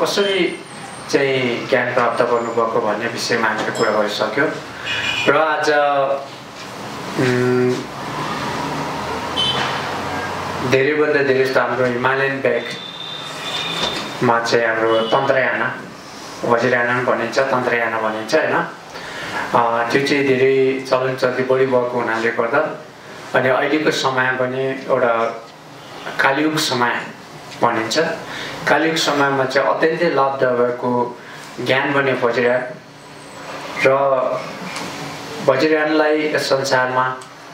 कसरी चाहिँ ज्ञान प्राप्त गर्नुभएको भन्ने विषयमा हामीले कुरा गरिसक्यौँ र आज धेरैभन्दा धेरै जस्तो हाम्रो हिमालयन ब्यागमा चाहिँ हाम्रो तन्त्रयाना वज्रयाना पनि भनिन्छ तन्त्रयाना भनिन्छ होइन त्यो चाहिँ धेरै चलन चल्ती बढी भएको हुनाले गर्दा अनि अहिलेको समय पनि एउटा कालयुग समय भनिन्छ कालयुग समयमा चाहिँ अत्यन्तै लाभदायक भएको ज्ञान बन्ने वज्रयान र वज्रयानलाई यस संसारमा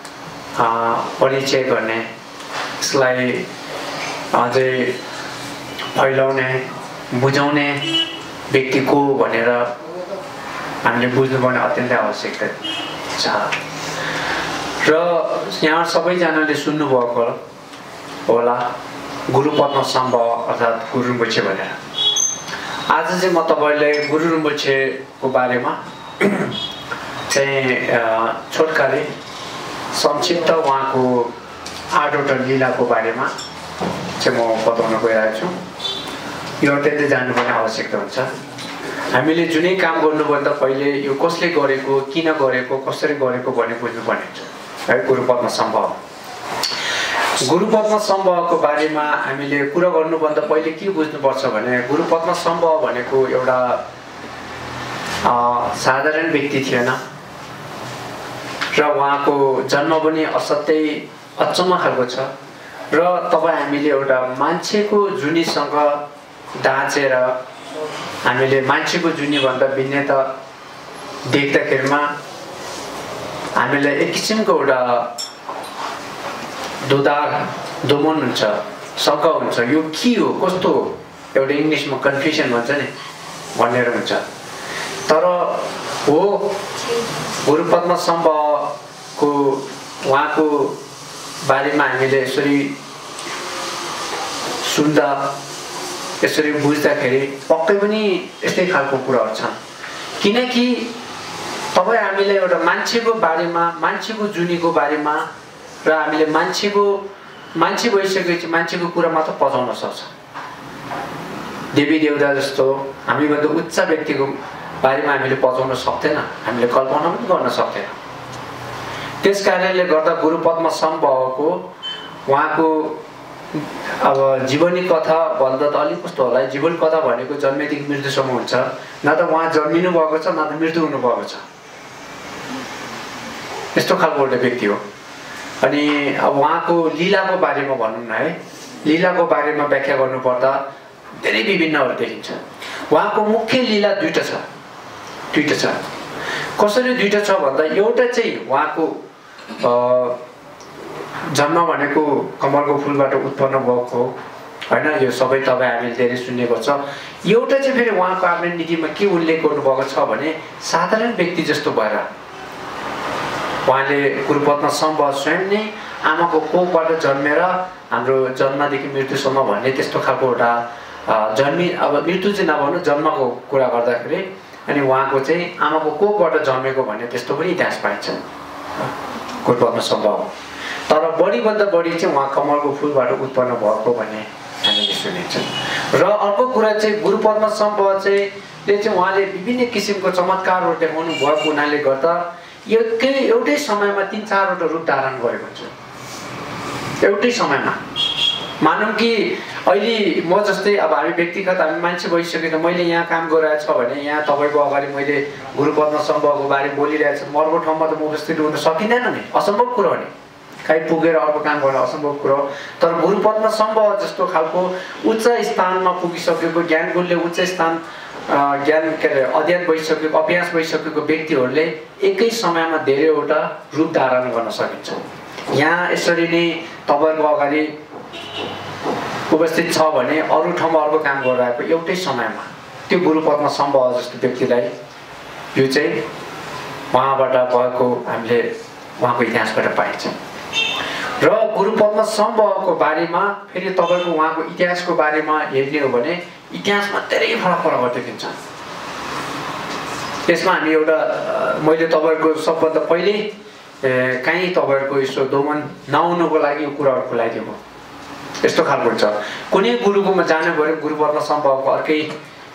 परिचय गर्ने यसलाई अझै फैलाउने बुझाउने व्यक्ति को भनेर हामीले बुझ्नुपर्ने अत्यन्तै आवश्यकता छ र यहाँ सबैजनाले सुन्नुभएको होला गुरु पद्मसम्भव अर्थात् गुरु रिम्पोछे भनेर आज चाहिँ म तपाईँलाई गुरु रिम्पोछेको बारेमा चाहिँ छोटकरी संक्षिप्त उहाँको 8वटा लीलाको बारेमा चाहिँ म बताउन गइरहेको छु यो अत्यन्तै जान्नुपर्ने आवश्यकता हुन्छ हामीले जुनै काम गर्नुभन्दा पहिले यो कसले गरेको किन गरेको कसरी गरेको भन्ने बुझ्नुपर्ने हुन्छ है गुरु पद्मसम्भव गुरु पद्मसम्भवको बारेमा हामीले कुरा गर्नुभन्दा पहिले के बुझ्नुपर्छ भने गुरु पद्मसम्भव भनेको एउटा साधारण व्यक्ति थिएन र उहाँको जन्म पनि असाध्यै अचम्म खालको छ र तपाईँ हामीले एउटा मान्छेको जुनीसँग दाँचेर हामीले मान्छेको जुनीभन्दा भिन्नता देख्दाखेरिमा हामीलाई एक किसिमको एउटा दोमन हुन्छ शङ्का हुन्छ यो के हो कस्तो हो एउटा इङ्ग्लिसमा कन्फ्युजन भन्छ नि भनेर हुन्छ तर हो गुरु पद्मसम्भवको उहाँको बारेमा हामीले यसरी सुन्दा यसरी बुझ्दाखेरि पक्कै पनि यस्तै खालको कुराहरू छन् किनकि तपाईँ हामीले एउटा मान्छेको बारेमा मान्छेको जुनीको बारेमा र हामीले मान्छे भइसकेपछि मान्छेको कुरा मात्र पचाउन सक्छ देवी देवता जस्तो हामीभन्दा उच्च व्यक्तिको बारेमा हामीले पचाउन सक्दैन हामीले कल्पना पनि गर्न सक्दैन त्यस कारणले गर्दा गुरु पद्मसम्भवको उहाँको अब जीवनी कथा भन्दा त अलिक कस्तो होला जीवन कथा भनेको जन्मेदेखि मृत्युसम्म हुन्छ न त उहाँ जन्मिनु भएको छ न त मृत्यु हुनुभएको छ यस्तो खालको एउटा व्यक्ति हो अनि अब उहाँको लीलाको बारेमा भनौँ न है लीलाको बारेमा व्याख्या गर्नुपर्दा धेरै विभिन्नहरू देखिन्छ उहाँको मुख्य लीला दुईटा छ कसरी दुईटा छ भन्दा एउटा चाहिँ उहाँको जन्म भनेको कमलको फुलबाट उत्पन्न भएको होइन यो सबै तपाईँ हामीले धेरै सुनेको छ एउटा चाहिँ फेरि उहाँको आफ्नो नीतिमा के उल्लेख गर्नुभएको छ भने साधारण व्यक्ति जस्तो भएर उहाँले गुरु पद्मसम्भव स्वयं नै आमाको कोखबाट जन्मेर हाम्रो जन्मदेखि मृत्युसम्म भन्ने त्यस्तो खालको एउटा अब मृत्यु चाहिँ नभन्नु जन्मको कुरा गर्दाखेरि अनि उहाँको चाहिँ आमाको कोखबाट जन्मेको भन्ने त्यस्तो पनि इतिहास पाइन्छ गुरु पद्मसम्भव तर बढीभन्दा बढी चाहिँ उहाँ कमलको फुलबाट उत्पन्न भएको भन्ने हामीले सुनिन्छौँ र अर्को कुरा चाहिँ गुरु पद्मसम्भव चाहिँ उहाँले विभिन्न किसिमको चमत्कारहरू देखाउनु भएको हुनाले गर्दा एउटै समयमा 3-4वटा रूप धारण गरेको हुन्छ एउटै समयमा मानौँ कि अहिले म जस्तै अब हामी व्यक्तिगत हामी मान्छे भइसकेर मैले यहाँ काम गरिरहेको छ भने यहाँ तपाईँको अगाडि मैले गुरु पद्मसम्भवको बारे बोलिरहेको छु अर्को ठाउँमा त म उपस्थित हुन सकिँदैन नि असम्भव कुरो हो नि कहीँ पुगेर अर्को काम गर्न असम्भव कुरो हो तर गुरु पद्मसम्भव जस्तो खालको उच्च स्थानमा पुगिसकेको ज्ञानगुणले उच्च स्थान ज्ञान के अरे अध्ययन भइसकेको अभ्यास भइसकेको व्यक्तिहरूले एकै समयमा धेरैवटा रूप धारण गर्न सकिन्छ यहाँ यसरी नै तपाईँको अगाडि उपस्थित छ भने अरू ठाउँमा अर्को काम गरिरहेको एउटै समयमा त्यो गुरु पद्मसम्भव जस्तो व्यक्तिलाई यो चाहिँ उहाँबाट भएको हामीले उहाँको इतिहासबाट पाइन्छ र गुरु पद्मसम्भवको बारेमा फेरि तपाईँको उहाँको इतिहासको बारेमा हेर्ने हो भने इतिहासमा धेरै फरक देखिन्छ यसमा हामी एउटा मैले तपाईँको सबभन्दा पहिले कहीँ तपाईँहरूको यसो दोमन नआउनुको लागि यो कुराहरू खुलाइदिएको यस्तो खालको हुन्छ कुनै गुरुकोमा जानु पऱ्यो गुरु पद्मसम्भवको अर्कै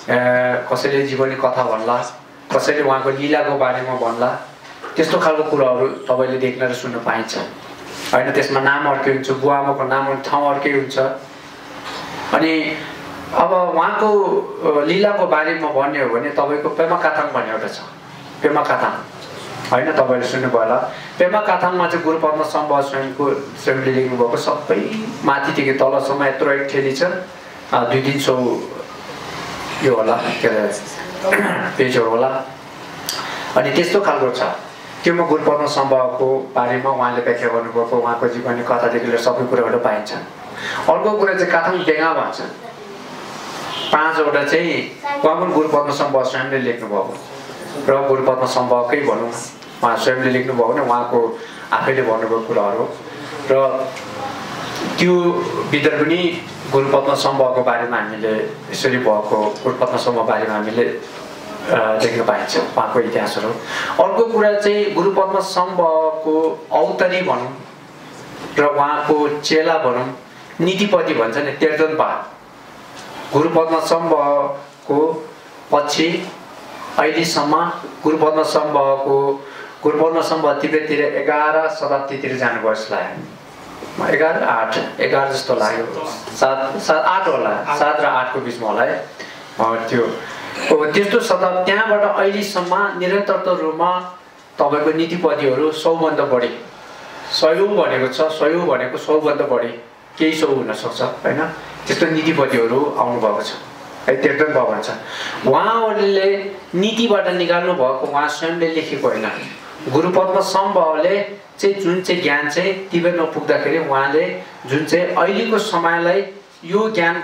कसैले जीवनी कथा भन्ला, कसैले उहाँको लीलाको बारेमा भन्ला, त्यस्तो खालको कुराहरू तपाईँले देख्न र सुन्न पाइन्छ होइन। त्यसमा नाम अर्कै हुन्छ, बुवा आमाको नाम ठाउँ अर्कै हुन्छ। अनि अब उहाँको लीलाको बारेमा भन्ने हो भने तपाईँको पेमा काथाङ भन्ने एउटा छ, पेमा काथाङ होइन, तपाईँले सुन्नुभयो होला। पेमा काथाङमा चाहिँ गुरुपद्म सम्भव स्वयंले लेख्नुभएको सबै माथिदेखि तलसम्म यत्रो एक ठेली छ, 200-300 यो होला के अरे पेजहरू होला। अनि त्यस्तो खालको छ त्योमा गुरुपद्म सम्भवको बारेमा उहाँले व्याख्या गर्नुभएको उहाँको जीवनी कथादेखि लिएर सबै कुराहरू पाइन्छ। अर्को कुरा चाहिँ काथाङ डेङ्गा भन्छ, 5वटा चाहिँ उहाँ पनि गुरुपद्म सम्भव स्वयंले लेख्नुभएको र गुरुपद्म सम्भवकै भनौँ न, उहाँ स्वयंले लेख्नुभयो भने उहाँको आफैले भन्नुभएको कुराहरू। र त्यो भित्र पनि गुरुपद्म सम्भवको बारेमा हामीले यसरी भएको गुरुपद्म सम्भव बारेमा हामीले देख्न पाइन्छ उहाँको इतिहासहरू। अर्को कुरा चाहिँ गुरुपद्म सम्भवको औतरी भनौँ र उहाँको चेला भनौँ, नीतिपति भन्छ नि, तेर्जोनपा। गुरुपद्म सम्भवको पछि अहिलेसम्म गुरुपद्म सम्भव तिब्बततिर 11 शताब्दीतिर जानुभयो जस्तो लाग्यो, 11 जस्तो लाग्यो, 7-8 होला, 7 र 8 को बिचमा होला है त्यो त्यस्तो शताब्दी। त्यहाँबाट अहिलेसम्म निरन्तरता रूपमा तपाईँको नीतिपतिहरू 100भन्दा बढी, 100 भनेको छ, 100 भनेको 100भन्दा बढी, केही 100 हुनसक्छ होइन, त्यस्तो नीतिपतिहरू आउनुभएको छ है, तेर्जोनपा भन्छ। उहाँहरूले नीतिबाट निकाल्नु भएको उहाँ स्वयंले लेखेको होइन। गुरुपद्म सम्भवले चाहिँ जुन चाहिँ ज्ञान चाहिँ तिब्बतमा पुग्दाखेरि उहाँले जुन चाहिँ अहिलेको समयलाई यो ज्ञान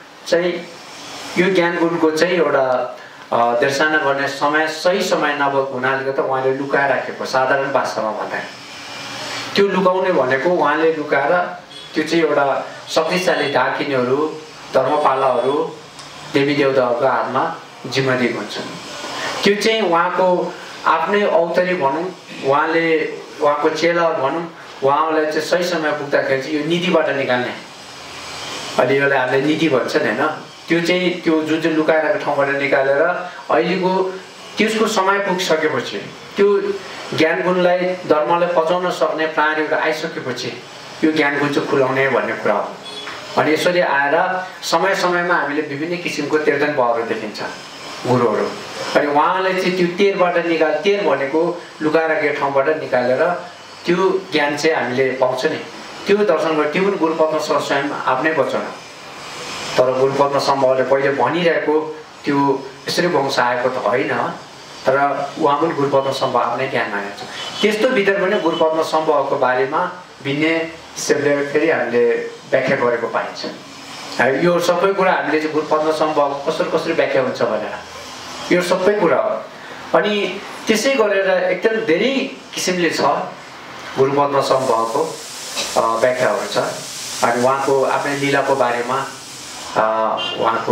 गुणको चाहिँ एउटा दर्शना गर्ने समय सही समय नभएको हुनाले गर्दा उहाँले लुकाएर राखेको, साधारण भाषामा भन्दा त्यो लुकाउने भनेको उहाँले लुकाएर त्यो चाहिँ एउटा शक्तिशाली डाकिनीहरू, धर्मपालाहरू, देवी देवताहरूको हातमा जिम्मा दिएको हुन्छ। त्यो चाहिँ उहाँको आफ्नै औतरी भनौँ, उहाँको चेला भनौँ, उहाँलाई चाहिँ सही समय पुग्दाखेरि चाहिँ यो नीतिबाट निकाल्ने, अहिले यसलाई हामीले नीति भन्छन् होइन, त्यो चाहिँ त्यो जुन चाहिँ लुकाएको ठाउँबाट निकालेर अहिलेको त्यसको समय पुगिसकेपछि त्यो ज्ञान गुणलाई धर्मलाई पचाउन सक्ने प्राणीहरू आइसकेपछि यो ज्ञान गुण चाहिँ खुलाउने भन्ने कुरा हो। अनि यसरी आएर समय समयमा हामीले विभिन्न किसिमको तेर्जोनपाहरू देखिन्छ गुरुहरू। अनि उहाँले चाहिँ त्यो तेरबाट तेर भनेको लुकाएर गएको ठाउँबाट निकालेर त्यो ज्ञान चाहिँ हामीले पाउँछ नि, त्यो दर्शनबाट त्यो पनि गुरुपद्म स्वयं आफ्नै वचन हो। तर गुरुपद्म सम्भवले पहिले भनिरहेको त्यो यसरी वंश आएको त होइन, तर उहाँ पनि गुरुपद्म सम्भव आफ्नै ज्ञान मानेको छ। त्यस्तो भित्र पनि गुरुपद्म सम्भवको बारेमा भिन्न हिसाबले फेरि हामीले व्याख्या गरेको पाइन्छ। यो सबै कुरा हामीले चाहिँ गुरुपद्म सम्भव कसरी व्याख्या हुन्छ भनेर यो सबै कुरा हो। अनि त्यसै गरेर एकदम धेरै किसिमले छ गुरुपद्म सम्भवको व्याख्याहरू छ। अनि उहाँको आफ्नै लीलाको बारेमा उहाँको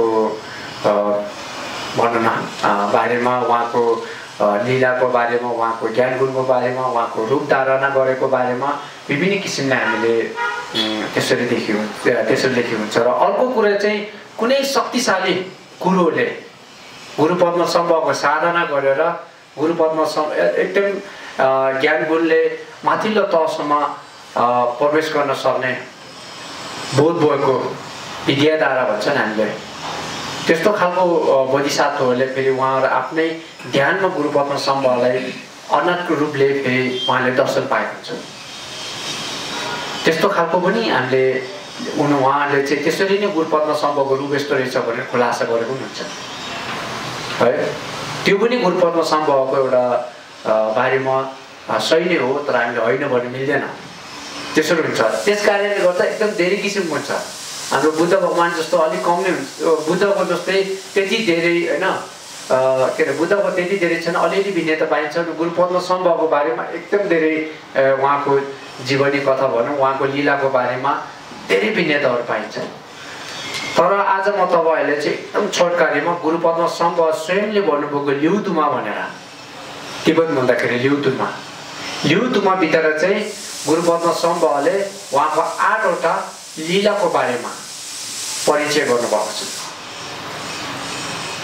भनौँ न बारेमा, उहाँको लीलाको बारेमा, उहाँको ज्ञान गुणको बारेमा, उहाँको रूप धारणा गरेको बारेमा विभिन्न किसिमले हामीले त्यसरी लेखिएको हुन्छ। र अर्को कुरा चाहिँ कुनै शक्तिशाली गुरुले गुरुपद्म सम्भवको साधना गरेर गुरुपद्म एकदम ज्ञान गुणले माथिल्लो तहसम्म प्रवेश गर्न सक्ने बोध भएको विद्याधारा भन्छन् हामीले, त्यस्तो खालको बोधिसत्वहरूले फेरि उहाँहरू आफ्नै ध्यानमा गुरुपद्म सम्भवलाई अनन्तको रूपले फेरि उहाँले दर्शन पाएको हुन्छ। त्यस्तो खालको पनि हामीले उहाँले चाहिँ त्यसरी नै गुरुपद्म सम्भवको रूप यस्तो रहेछ भनेर खुलासा गरेको पनि हुन्छ है। त्यो पनि गुरुपद्म सम्भवको एउटा बारेमा सही नै हो, तर हामीले होइन भन्नु मिल्दैन, त्यसरी हुन्छ। त्यस कारणले गर्दा एकदम धेरै किसिमको हुन्छ। हाम्रो बुद्ध भगवान् जस्तो अलिक कम नै हुन्छ, बुद्धको जस्तै त्यति धेरै होइन के अरे बुद्धको त्यति धेरै छैन, अलिअलि भिन्नता पाइन्छ। गुरुपद्म सम्भवको बारेमा एकदम धेरै उहाँको जीवनी कथा भनौँ, उहाँको लीलाको बारेमा धेरै भिन्नताहरू पाइन्छ। तर आज म तपाईँहरूले चाहिँ एकदम छोटकारीमा गुरुपद्म सम्भव स्वयंले भन्नुभएको लिउदुमा भनेर, तिब्बत भन्दाखेरि लिउदुमा भित्र चाहिँ गुरुपद्म सम्भवले उहाँको 8वटा लीलाको बारेमा परिचय गर्नुभएको छ।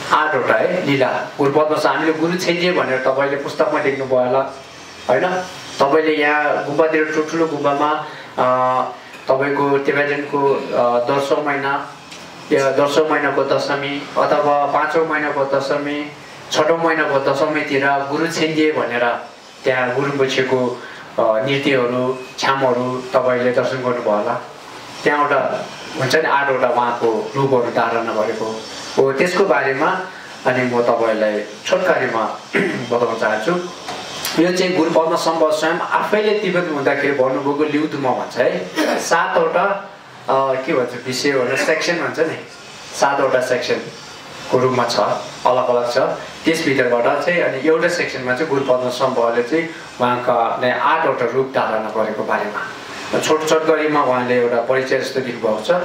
8वटा है लीला गुरु पद्मसँग हामीले गुरु छेन्जे भनेर तपाईँले पुस्तकमा देख्नुभयो होला होइन तपाईँले यहाँ गुम्बातिर ठुल्ठुलो गुम्बामा तपाईँको टिबेटनको 10औं महिना या 10औं महिनाको दशमी अथवा 5औं महिनाको दशमी 6औं महिनाको दशमीतिर गुरु छेन्जे भनेर त्यहाँ गुरुङबछेको नृत्यहरू छामहरू तपाईँले दर्शन गर्नुभयो होला त्यहाँ एउटा हुन्छ नि 8वटा उहाँको रूपहरू धारणा गरेको हो त्यसको बारेमा अनि म तपाईँलाई छोटकरीमा बताउन चाहन्छु यो चाहिँ गुरु पद्मसम्भव स्वयं आफैले तिब्बत हुँदाखेरि भन्नुभएको लिउदुमा भन्छ है 7वटा के भन्छ विषय भनेर सेक्सन भन्छ नि 7वटा सेक्सनको रूपमा छ अलग अलग छ त्यसभित्रबाट चाहिँ अनि एउटा सेक्सनमा चाहिँ गुरु पद्मसम्भवले चाहिँ उहाँका 8वटा रूप धारणा गरेको बारेमा छोट गरिमा उहाँले एउटा परिचय जस्तो दिनुभएको छ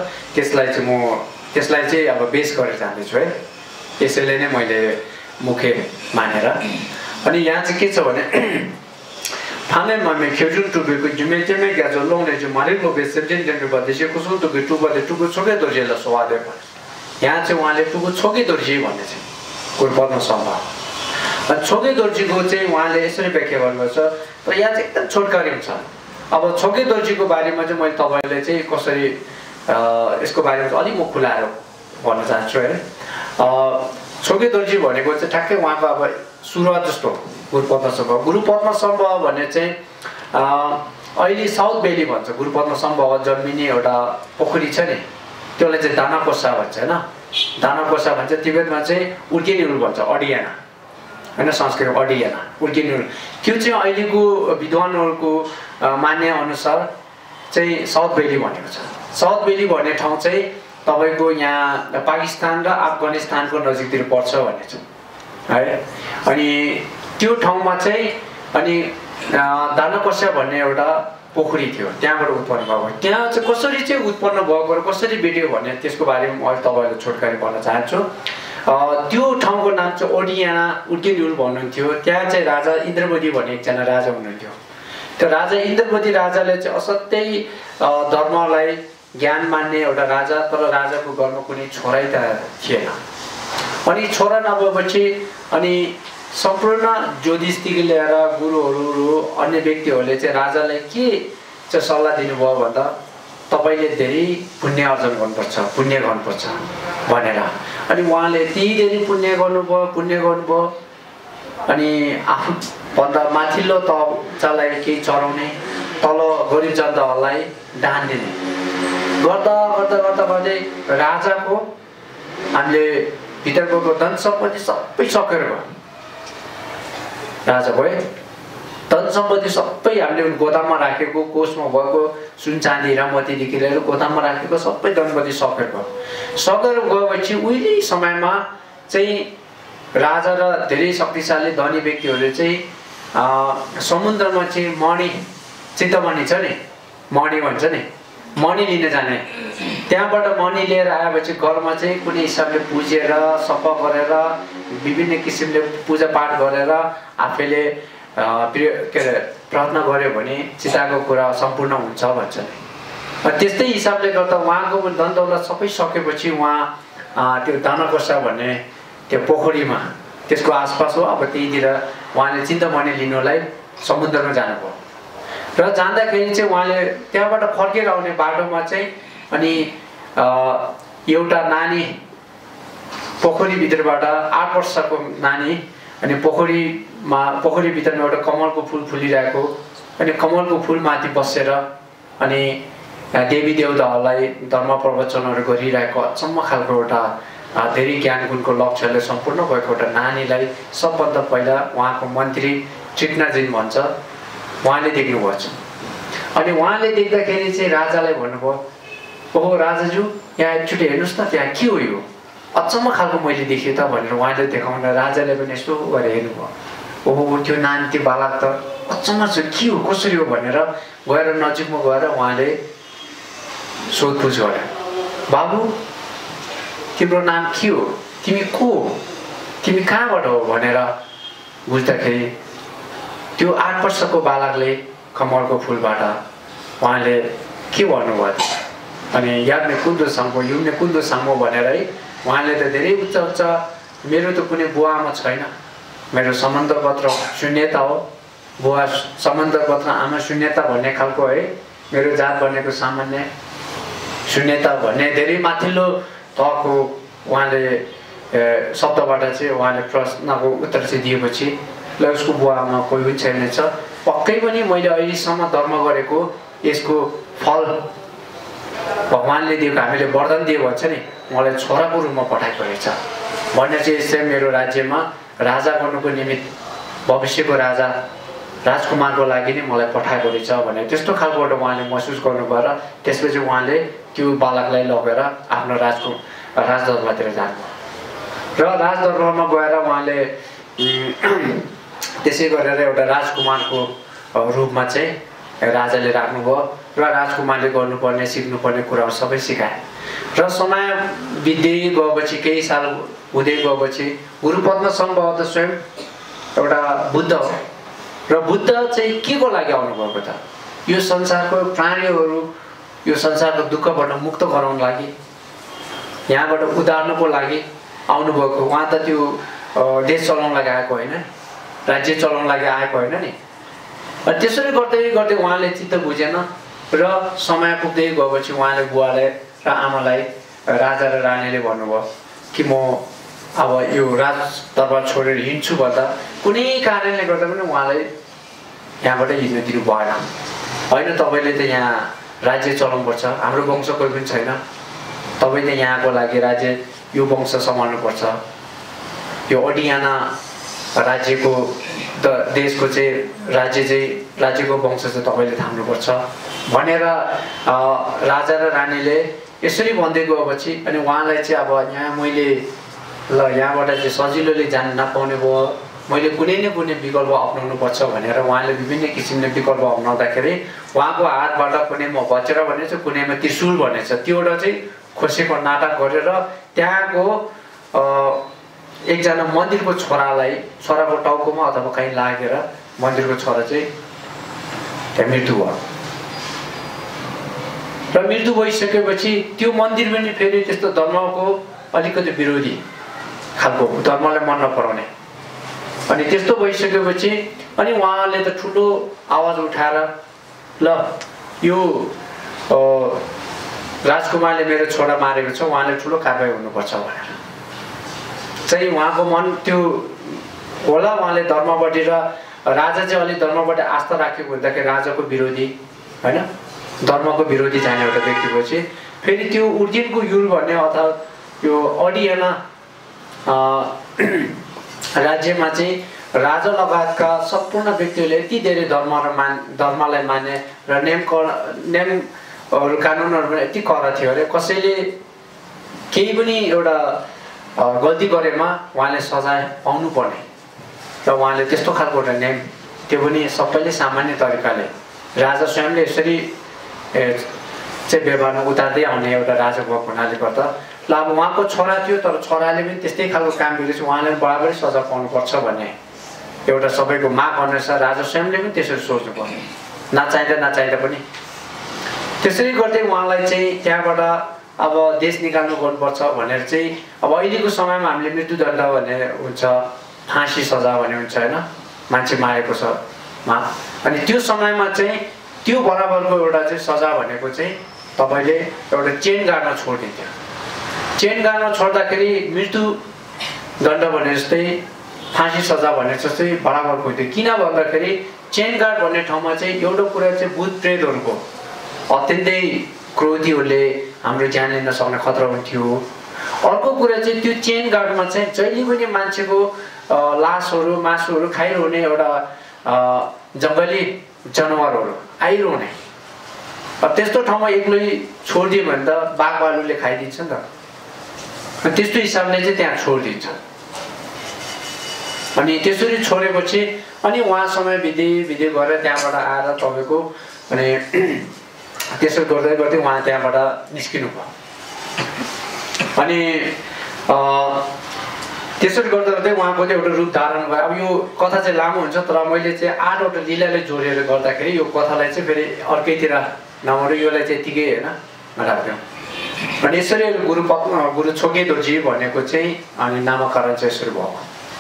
त्यसलाई चाहिँ अब बेस गरेर जाँदैछु है त्यसैले नै मैले मुख्य मानेर अनि यहाँ चाहिँ के छ भने फामेमामे ख्योजुन टुबेको जुमेटेमे ग्याजो लोङले जो मारिलो बेसेन्टेन डेन्डुबा देशे कुसुन टुबे टुबाले टुबु छोके दोर्जेला स्वादे यहाँ चाहिँ उहाँले टुबु छोके दोर्जे भन्ने चाहिँ गुरु पद्मसम्भव अनि छोके दोर्जीको चाहिँ उहाँले यसरी व्याख्या गर्नुहुन्छ तर यहाँ चाहिँ एकदम छोटकरी हुन्छ अब छोके दोर्जीको बारेमा चाहिँ मैले तपाईँलाई चाहिँ कसरी यसको बारेमा चाहिँ अलिक म खुलाएर भन्न चाहन्छु है छोके दोर्जी भनेको चाहिँ ठ्याक्कै उहाँको अब सुरुवात जस्तो गुरु पद्मसम्भव भन्ने चाहिँ अहिले साउथ भ्याली भन्छ गुरु पद्मसम्भव जन्मिने एउटा पोखरी छ नि त्यसलाई चाहिँ दानाकोसा भन्छ होइन दानाकोसा भन्छ तिब्बतमा चाहिँ उर्केनिउल भन्छ अडियाना होइन संस्कृत अडियाना उर्केनिउल त्यो चाहिँ अहिलेको विद्वानहरूको मान्य अनुसार चाहिँ साउथ भ्याली भनेको छ साउथ भ्याली भन्ने ठाउँ चाहिँ तपाईँको यहाँ पाकिस्तान र अफगानिस्तानको नजिकतिर पर्छ भन्ने छ है अनि त्यो ठाउँमा चाहिँ अनि दानाकोसा भन्ने एउटा पोखरी थियो त्यहाँबाट उत्पन्न भएको त्यहाँ चाहिँ कसरी चाहिँ उत्पन्न भएको र कसरी भेट्यो भन्ने त्यसको बारेमा म अहिले तपाईँलाई छोटकरी भन्न चाहन्छु त्यो ठाउँको नाम चाहिँ ओडियाना उर्केन्युल भन्नुहुन्थ्यो त्यहाँ चाहिँ राजा इन्द्रवती भन्ने एकजना राजा हुनुहुन्थ्यो त्यो राजा इन्द्रवती राजाले चाहिँ असाध्यै धर्मलाई ज्ञान मान्ने एउटा राजा तर राजाको घरमा कुनै छोरै त थिएन अनि छोरा नभएपछि अनि सम्पूर्ण ज्योतिषदेखि लिएर गुरुहरू अन्य व्यक्तिहरूले चाहिँ राजालाई के चाहिँ सल्लाह दिनुभयो भन्दा तपाईँले धेरै पुण्य अर्जन गर्नुपर्छ पुण्य गर्नुपर्छ भनेर अनि उहाँले यति धेरै पुण्य गर्नुभयो अनि आफूभन्दा माथिल्लो तहलाई केही चढाउने तल गरिब जनताहरूलाई दान दिने गर्दा गर्दै राजाको हामीले भित्रको धन सम्पत्ति सबै सकेर भयो राजा भयो धन सम्पत्ति सबै हामीले गोदाममा राखेको कोषमा भएको सुन चाँदी हिरामतीदेखि लिएर गोदाममा राखेको सबै धनपत्ति सकेर गएपछि उहिले समयमा चाहिँ राजा र धेरै शक्तिशाली धनी व्यक्तिहरूले चाहिँ समुद्रमा चाहिँ मणि चिन्तमणि छ नि मणि भन्छ नि मणि लिन जाने त्यहाँबाट मणि लिएर आएपछि घरमा चाहिँ कुनै हिसाबले पुजेर सफा गरेर विभिन्न किसिमले पूजापाठ गरेर आफैले के अरे प्रार्थना गर्यो भने चिताको कुरा सम्पूर्ण हुन्छ भन्छ त्यस्तै हिसाबले गर्दा उहाँको धन दौलत सबै सकेपछि उहाँ त्यो दानाकोसा भन्ने त्यो पोखरीमा त्यसको आसपास हो अब त्यहीतिर उहाँले चिन्तमणि लिनुलाई समुद्रमा जानुभयो र जाँदाखेरि चाहिँ उहाँले त्यहाँबाट फर्केर आउने बाटोमा चाहिँ अनि एउटा नानी पोखरीभित्रबाट 8 वर्षको नानी अनि पोखरीभित्रमा एउटा कमलको फुल फुलिरहेको अनि कमलको फुल माथि बसेर अनि देवी देवताहरूलाई धर्म प्रवचनहरू गरिरहेको अचम्म खालको एउटा धेरै ज्ञान गुणको लक्ष्यले सम्पूर्ण भएको एउटा नानीलाई सबभन्दा पहिला उहाँको मन्त्री चिकनाजिन भन्छ उहाँले देख्नुभएको छ अनि उहाँले देख्दाखेरि चाहिँ राजालाई भन्नुभयो ओहो राजाजु यहाँ एकचोटि हेर्नुहोस् न त्यहाँ के हो यो अचम्म खालको मैले देखेँ त भनेर उहाँले देखाउन राजाले पनि यस्तो गरेर हेर्नुभयो ओहो त्यो नानी त्यो बालक त अचम्म छ के हो कसरी हो भनेर गएर नजिकमा गएर उहाँले सोधपुछ गरे बाबु तिम्रो नाम के हो तिमी को हो तिमी कहाँबाट हो भनेर बुझ्दाखेरि त्यो 8 वर्षको बालकले कमलको फुलबाट उहाँले के भन्नुभयो अनि यादमे कुन्दो साङ्गो युम्ने कुन्दो साङ्गो भनेर है उहाँले त धेरै उच्च मेरो त कुनै बुवा आमा छैन, मेरो सम्बन्ध पत्र शून्यता हो, बुवा सम्बन्ध पत्र आमा शून्यता भन्ने खालको है, मेरो जात भनेको सामान्य शून्यता भन्ने धेरै माथिल्लो तहको उहाँले शब्दबाट चाहिँ उहाँले प्रश्नको उत्तर चाहिँ दिएपछि ल उसको बुवा आमा कोही पनि छैन छ, पक्कै पनि मैले अहिलेसम्म धर्म गरेको यसको फल भगवानले दिएको, हामीले वरदान दियो भन्छ नि, मलाई छोराको रूपमा पठाएको रहेछ भन्ने चाहिँ यसै मेरो राज्यमा राजा गर्नुको निमित्त भविष्यको राजा राजकुमारको लागि नै मलाई पठाएको रहेछ भने त्यस्तो खालको एउटा उहाँले महसुस गर्नुभयो र त्यसपछि उहाँले त्यो बालकलाई लगेर आफ्नो राजदरबारतिर जानुभयो र राजदरबारमा गएर उहाँले त्यसै गरेर एउटा राजकुमारको रूपमा चाहिँ राजाले राख्नुभयो र राजकुमारले गर्नुपर्ने सिक्नुपर्ने कुराहरू सबै सिकाए र समय बित्दै गएपछि केही साल हुँदै गएपछि गुरुपद्म सम्भवतः स्वयं एउटा बुद्ध हो र बुद्ध चाहिँ के को लागि आउनुभएको त, यो संसारको प्राणीहरू यो संसारको दुःखबाट मुक्त गराउन लागि, यहाँबाट उदार्नको लागि आउनुभएको। उहाँ त त्यो देश चलाउन लागि आएको होइन, राज्य चलाउन लागि आएको होइन नि। त्यसरी गर्दै गर्दै उहाँले चित्त बुझेन र समय पुग्दै गएपछि उहाँले बुवालाई र आमालाई राजा र रानीले भन्नुभयो कि म अब यो राज दरबार छोडेर हिँड्छु भन्दा कुनै कारणले गर्दा पनि उहाँलाई यहाँबाट हिँड्न दिनु भएन। होइन, तपाईँले त यहाँ राज्य चलाउनुपर्छ, हाम्रो वंश कोही पनि छैन, तपाईँ त यहाँको लागि राज्य यो वंश सम्हाल्नुपर्छ, यो अडियाना राज्यको देशको चाहिँ राज्यको वंश चाहिँ तपाईँले थाम्नुपर्छ भनेर राजा र रानीले यसरी भन्दै गएपछि अनि उहाँलाई चाहिँ अब यहाँ मैले ल यहाँबाट चाहिँ सजिलोले जान नपाउने भयो, मैले कुनै न कुनै विकल्प अप्नाउनु पर्छ भनेर उहाँले विभिन्न किसिमले विकल्प अप्नाउँदाखेरि उहाँको हातबाट कुनैमा बचेर भन्ने छ, कुनैमा त्रिशूल भन्ने छ, त्यो एउटा चाहिँ खोसेको नाटक गरेर त्यहाँको एकजना मन्दिरको छोराको टाउकोमा अथवा कहीँ लागेर मन्दिरको छोरा चाहिँ त्यहाँ मृत्यु भयो र मृत्यु भइसकेपछि त्यो मन्दिर पनि फेरि त्यस्तो धर्मको अलिकति विरोधी खालको, धर्मलाई मन नपराउने, अनि त्यस्तो भइसकेपछि अनि उहाँले त ठुलो आवाज उठाएर ल यो राजकुमारले मेरो छोरा मारेको छ, उहाँले ठुलो कारबाही हुनुपर्छ भनेर चाहिँ उहाँको मन त्यो होला। उहाँले धर्मपट्टि र राजा चाहिँ अलिक धर्मपट्टि आस्था राखेको हुँदाखेरि राजाको विरोधी होइन, धर्मको विरोधी जाने एउटा व्यक्ति पछि फेरि त्यो उर्जिनको युल भन्ने अथवा यो अडियाना राज्यमा चाहिँ राजा लगायतका सम्पूर्ण व्यक्तिहरूले यति धेरै धर्मलाई माने र नेमहरू कानुनहरू पनि यति कडा थियो अरे, कसैले केही पनि एउटा गल्ती गरेमा उहाँले सजाय पाउनु पर्ने र उहाँले त्यस्तो खालको एउटा नेम, त्यो पनि सबैले सामान्य तरिकाले राजा स्वयंले यसरी चाहिँ व्यवहारमा उतार्दै आउने एउटा राजा भएको हुनाले गर्दा ल अब उहाँको छोरा थियो तर छोराले पनि त्यस्तै खालको काम गरेछ, उहाँले बराबरै सजाय पाउनुपर्छ भन्ने एउटा सबैको माग अनुसार राजा स्वयंले पनि त्यसरी सोच्नु पर्ने, नचाहिँदा पनि त्यसरी गर्दै उहाँलाई चाहिँ त्यहाँबाट अब देश निकाल्नु गर्नुपर्छ भनेर चाहिँ अब अहिलेको समयमा हामीले मृत्युदण्ड भन्ने हुन्छ, फाँसी सजाय भन्ने हुन्छ होइन, मान्छे मारेको छ अनि त्यो समयमा चाहिँ त्यो बराबरको एउटा चाहिँ सजाय भनेको चाहिँ तपाईँले एउटा चेन गाड्न छोडिदिन्थ्यो। चेन गाड्न छोड्दाखेरि मृत्युदण्ड भने जस्तै फाँसी सजाय भने जस्तै बराबरको थियो। किन भन्दाखेरि चेन गार्ड भन्ने ठाउँमा चाहिँ एउटा कुरा चाहिँ भूत प्रेतहरूको अत्यन्तै क्रोधीहरूले हाम्रो ज्यान लिन सक्ने खतरा हुन्थ्यो। अर्को कुरा चाहिँ त्यो चेन गार्डमा चाहिँ जहिले पनि मान्छेको लासहरू मासुहरू खाइरहने एउटा जङ्गली जनावरहरू आइरहने, त्यस्तो ठाउँमा एक्लै छोडिदियो भने त बाघ भालुले खाइदिन्छ नि त, त्यस्तो हिसाबले चाहिँ त्यहाँ छोडिदिन्छ। अनि त्यसरी छोडेपछि अनि उहाँ समय बित्दै गएर त्यहाँबाट आएर तपाईँको अनि त्यसो गर्दै गर्दै उहाँ त्यहाँबाट निस्किनु भयो। अनि त्यसरी गर्दा गर्दै उहाँको चाहिँ एउटा रूप धारण भयो। अब यो कथा चाहिँ लामो हुन्छ तर मैले चाहिँ 8वटा लीलाले जोडेर गर्दाखेरि यो कथालाई चाहिँ फेरि अर्कैतिर नभएर योलाई चाहिँ यतिकै होइन राख्यौँ। अनि यसरी गुरु छोकेदोजी भनेको चाहिँ अनि नामकरण चाहिँ यसरी भयो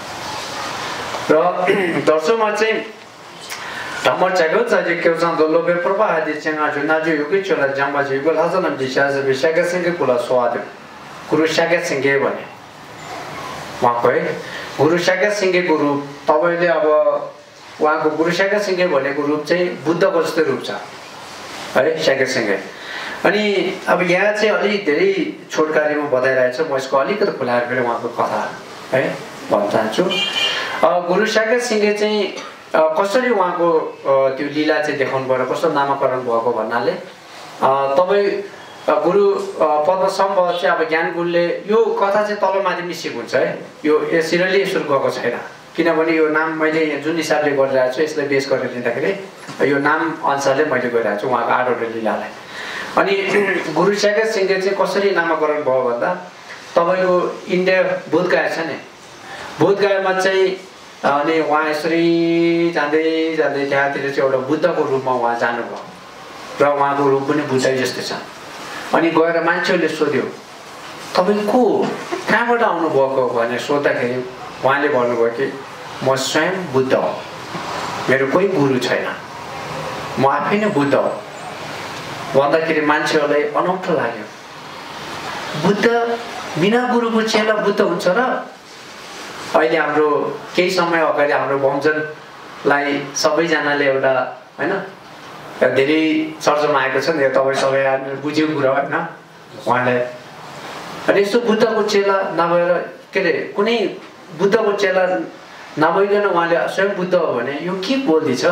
र दर्शनमा चाहिँ धम्म चेगो चाहिँ केउसँग दोलोबे प्रभा आदि चेंगा जुनाजु युगि चला जाम्बाजु युगल हजनम दिशाज विशाका सिंह कुला स्वाद गुरु शाका सिंह भने उहाँको है गुरु शाका सिंह गुरु तपाईले अब उहाँको गुरु शाका सिंह भनेको रूप चाहिँ बुद्धको जस्तै रूप छ है शाका सिंह अनि अब यहाँ चाहिँ अलि धेरै छोटकारीमा बताइरहेछ म यसको अलिकति खुलाएर फेरि उहाँको कथा है भन्न चाहन्छु गुरु शाका सिंह चाहिँ कसरी उहाँको त्यो लीला चाहिँ देखाउनु पर्यो कस्तो नामकरण भएको भन्नाले तपाई गुरु पद्मसम्भव चाहिँ अब ज्ञानगुरुले यो कथा चाहिँ तलमाथि मिसिएको हुन्छ है यो सिरियली यसरी गएको छैन किनभने यो नाम मैले जुन हिसाबले गरिरहेको छु यसलाई बेस गरेर लिँदाखेरि यो नाम अनुसारले मैले गरिरहेको छु उहाँको 8 वटा लीलालाई अनि गुरु शाका सिंह चाहिँ कसरी नामकरण भयो भन्दा तपाईको इन्डिया बोधगया छ नि बोधगयामा चाहिँ अनि उहाँ यसरी जाँदै जाँदै त्यहाँतिर चाहिँ एउटा बुद्धको रूपमा उहाँ जानुभयो र उहाँको रूप पनि बुद्धै जस्तै छ अनि गएर मान्छेहरूले सोध्यो तपाईँ को कहाँबाट आउनुभएको भनेर सोद्धाखेरि उहाँले भन्नुभयो कि म स्वयं बुद्ध हो मेरो कोही गुरु छैन म आफै नै बुद्ध हो भन्दाखेरि मान्छेहरूलाई अनौठो लाग्यो बुद्ध बिना गुरुको चेला बुद्ध हुन्छ र अहिले हाम्रो केही समय अगाडि हाम्रो बहुजनलाई सबैजनाले एउटा हैन धेरै चर्चामा आएको छ नि तपाईँ सबै बुझेको कुरा हैन उहाँले अनि यसो बुद्धको चेला नभएर के अरे कुनै बुद्धको चेला नभइकन उहाँले स्वयं बुद्ध हो भने यो के बोल्दैछ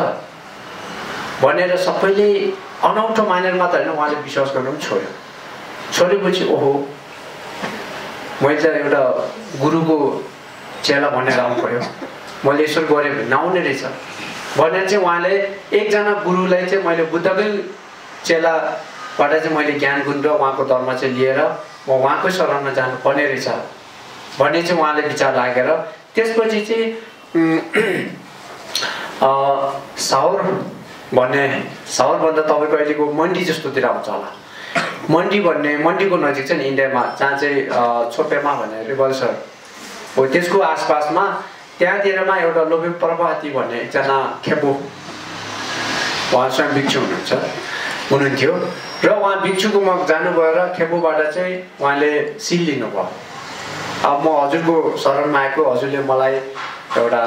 भनेर सबैले अनौठो मानेर मात्र हैन उहाँले विश्वास गर्नु पनि छोडेपछि ओहो मैले त एउटा गुरुको चेला भनेर आउनु पर्यो मैले यसो गरेँ भने नआउने रहेछ भनेर चाहिँ उहाँले एकजना गुरुलाई चाहिँ मैले बुद्धकै चेलाबाट चाहिँ मैले ज्ञान गुण र उहाँको धर्म चाहिँ लिएर म उहाँकै शरणमा जानु पर्ने रहेछ भन्ने चाहिँ उहाँले विचार लागेर त्यसपछि चाहिँ साउर भन्दा तपाईँको अहिलेको मन्डी जस्तोतिर आउँछ होला मन्डीको नजिक छ नि इन्डियामा जहाँ चाहिँ छोपेमा भन्ने रिभल्सर हो त्यसको आसपासमा त्यहाँतिरमा एउटा लोभे प्रभाती भन्ने एकजना खेपो उहाँ स्वयं भिक्षु हुनुहुन्थ्यो र उहाँ भिक्षुकोमा जानुभयो र खेपोबाट चाहिँ उहाँले सिल लिनुभयो अब म हजुरको शरणमा आएको हजुरले मलाई एउटा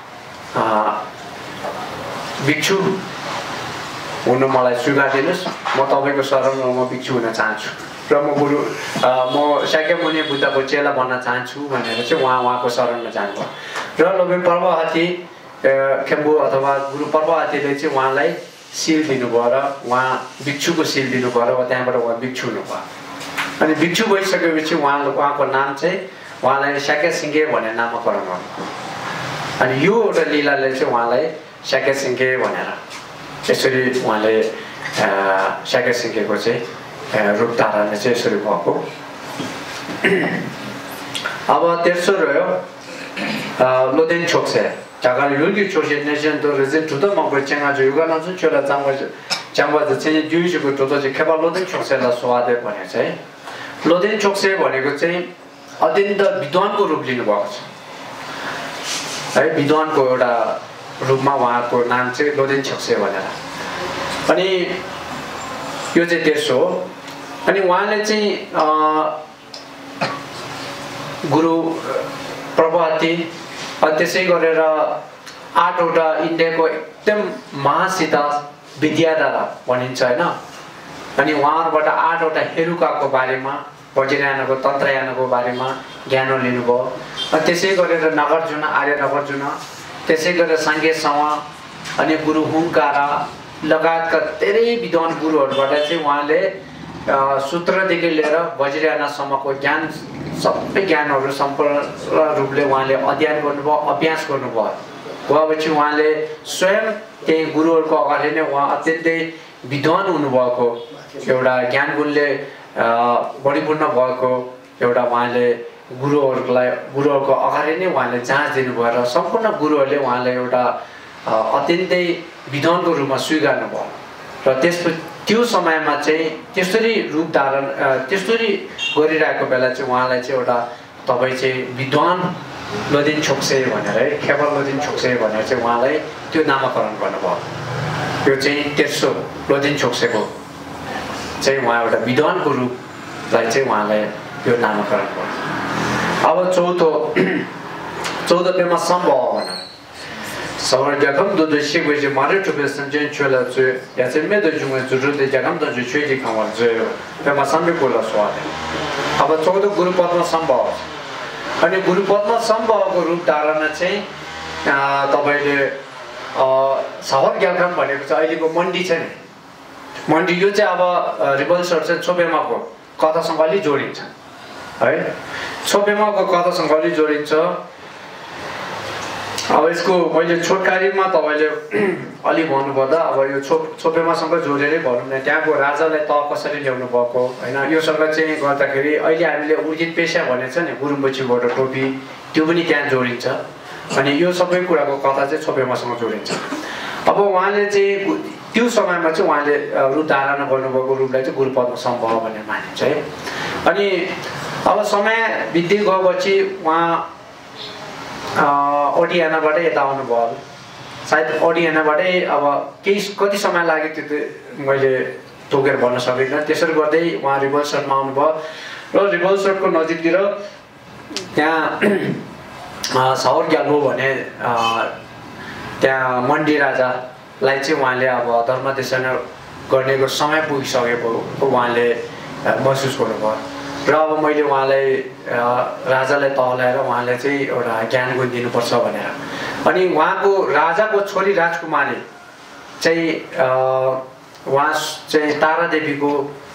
भिक्षु हुन मलाई स्वीकार दिनुहोस् म तपाईँको शरणमा म भिक्षु हुन चाहन्छु र म शाक्यमुनि बुद्धको चेला बन्न चाहन्छु भनेर चाहिँ उहाँको शरणमा जानुभयो र लोभे पर्वहाती खेम्बु अथवा गुरु पर्वहातीले चाहिँ उहाँलाई सिल दिनुभयो र उहाँ भिक्षुको सिल दिनुभयो र त्यहाँबाट उहाँ भिक्षु हुनुभयो अनि भिक्षु भइसकेपछि उहाँको नाम चाहिँ उहाँलाई शाक्य सिंहे भनेर नामकरण गर्नुभयो अनि यो एउटा लीलाले चाहिँ उहाँलाई शाक्य सिंहे भनेर यसरी उहाँले शाक्य सिंहेको चाहिँ रूप धारणले चाहिँ यसरी भएको अब तेस्रो रह्यो लोदेन छोक्से 자갈 여기 조시 내전도 레진 두도 먹고 쟁아주 유가나 준초라 장바도 चाहिँ जुइजुको टोटो चाहिँ खेपा लोदेन छोक्सेला स्वादे भने चाहिँ लोदेन छोक्से भनेको चाहिँ अत्यन्त विद्वानको रूप लिनु भएको छ है विद्वानको एउटा रूपमा उहाँको नाम चाहिँ लोदेन छोक्से भनेर अनि यो चाहिँ तेस्रो हो अनि उहाँले चाहिँ गुरु प्रभाती त्यसै गरेर 8 वटा इन्डियाको एकदम महासिद्ध विद्याधारा भनिन्छ हैन अनि उहाँहरुबाट 8 वटा हेरुकाको बारेमा वज्रयानको तन्त्रयानको बारेमा ज्ञान लिनुभयो अनि त्यसै गरेर नागार्जुन आर्य नागार्जुन त्यसै गरेर सांगेसम अनि गुरु हुंकारा लगायतका धेरै विद्वान गुरुहरुबाट चाहिँ उहाँले सूत्रदेखि लिएर वज्रयानसम्मको ज्ञान सबै ज्ञानहरु सम्पूर्ण रूपले उहाँले अध्ययन गर्नुभयो अभ्यास गर्नुभयो भएपछि उहाँले स्वयं त्यही गुरुहरुको अगाडि नै उहाँ अत्यन्तै विद्वान हुनुभएको एउटा ज्ञान गुणले परिपूर्ण भएको एउटा उहाँले गुरुहरुको अगाडि नै उहाँले जाँच दिनुभयो र सम्पूर्ण गुरुहरुले उहाँले एउटा अत्यन्तै विद्वानको रूपमा स्वीकार्नु भयो र त्यो समयमा चाहिँ त्यसरी रूप धारण त्यसरी गरिरहेको बेला चाहिँ उहाँलाई चाहिँ एउटा तपाईँ चाहिँ विद्वान लोदिन छोक्से भनेर है खेपर लोदिन छोक्से भनेर चाहिँ उहाँलाई त्यो नामाकरण गर्नुभयो। त्यो चाहिँ तेर्सो लोदिन छोक्सेको चाहिँ उहाँ एउटा विद्वानको रूपलाई चाहिँ उहाँलाई त्यो नामाकरण गर्नु। अब चौधो पेमा सम्भव भनेर सवर जगम दो दृश्य को जो मारे टुपे संजय चला जो या से में तो जुमे जुरु दे जगम तो जो चुई दिखावा जो पेमा सम्भव बोला स्वाद है। अब 14 गुरुपद्मा सम्भव अनि गुरुपद्मा सम्भवको रूप धारण चाहिँ तपाईले सवर ज्ञानक्रम भनेको चाहिँ अहिलेको मण्डी छ नि मण्डी यो चाहिँ अब रिभल्सर चाहिँ छोपेमाको कथासँग अलि जोडिन्छ है। छोपेमाको कथासँग अलि जोडिन्छ। अब यसको मैले छोटकारीमा तपाईले अलि भन्नुपर्दा अब यो छोपेमासँग जोडेरै भनौँ न त्यहाँको राजालाई त कसरी ल्याउनु भएको हैन योसँग चाहिँ गर्दाखेरि अहिले हामीले उर्जित पेशा भनेको छ नि गुरुम्बचीबाट टोपी त्यो पनि त्यहाँ जोडिन्छ अनि यो सबै कुराको कथा चाहिँ छोपेमासँग जोडिन्छ। अब उहाँले चाहिँ त्यो समयमा चाहिँ उहाँले रूप धारण गर्नुभएको रूपलाई चाहिँ गुरुपद्म सम्भव भनेर मानिन्छ है। अनि अब समय बित्दै गएपछि उहाँ ओडियानाबाटै यता आउनुभयो सायद ओडियानाबाटै अब कति समय लाग्यो त्यो मैले तोकेर भन्न सकिनँ। त्यसरी गर्दै उहाँ रिभल्सरमा आउनुभयो र रिभल्सरको नजिकतिर त्यहाँ सावर ग्याल्बो भने त्यहाँ मण्डी राजालाई चाहिँ उहाँले अब धर्मदेशन गर्नेको समय पुगिसकेको उहाँले महसुस गर्नुभयो र अब मैले उहाँलाई राजालाई तहलाएर उहाँलाई चाहिँ एउटा ज्ञान गुण दिनुपर्छ भनेर अनि उहाँको राजाको छोरी राजकुमारी चाहिँ उहाँ चाहिँ तारादेवीको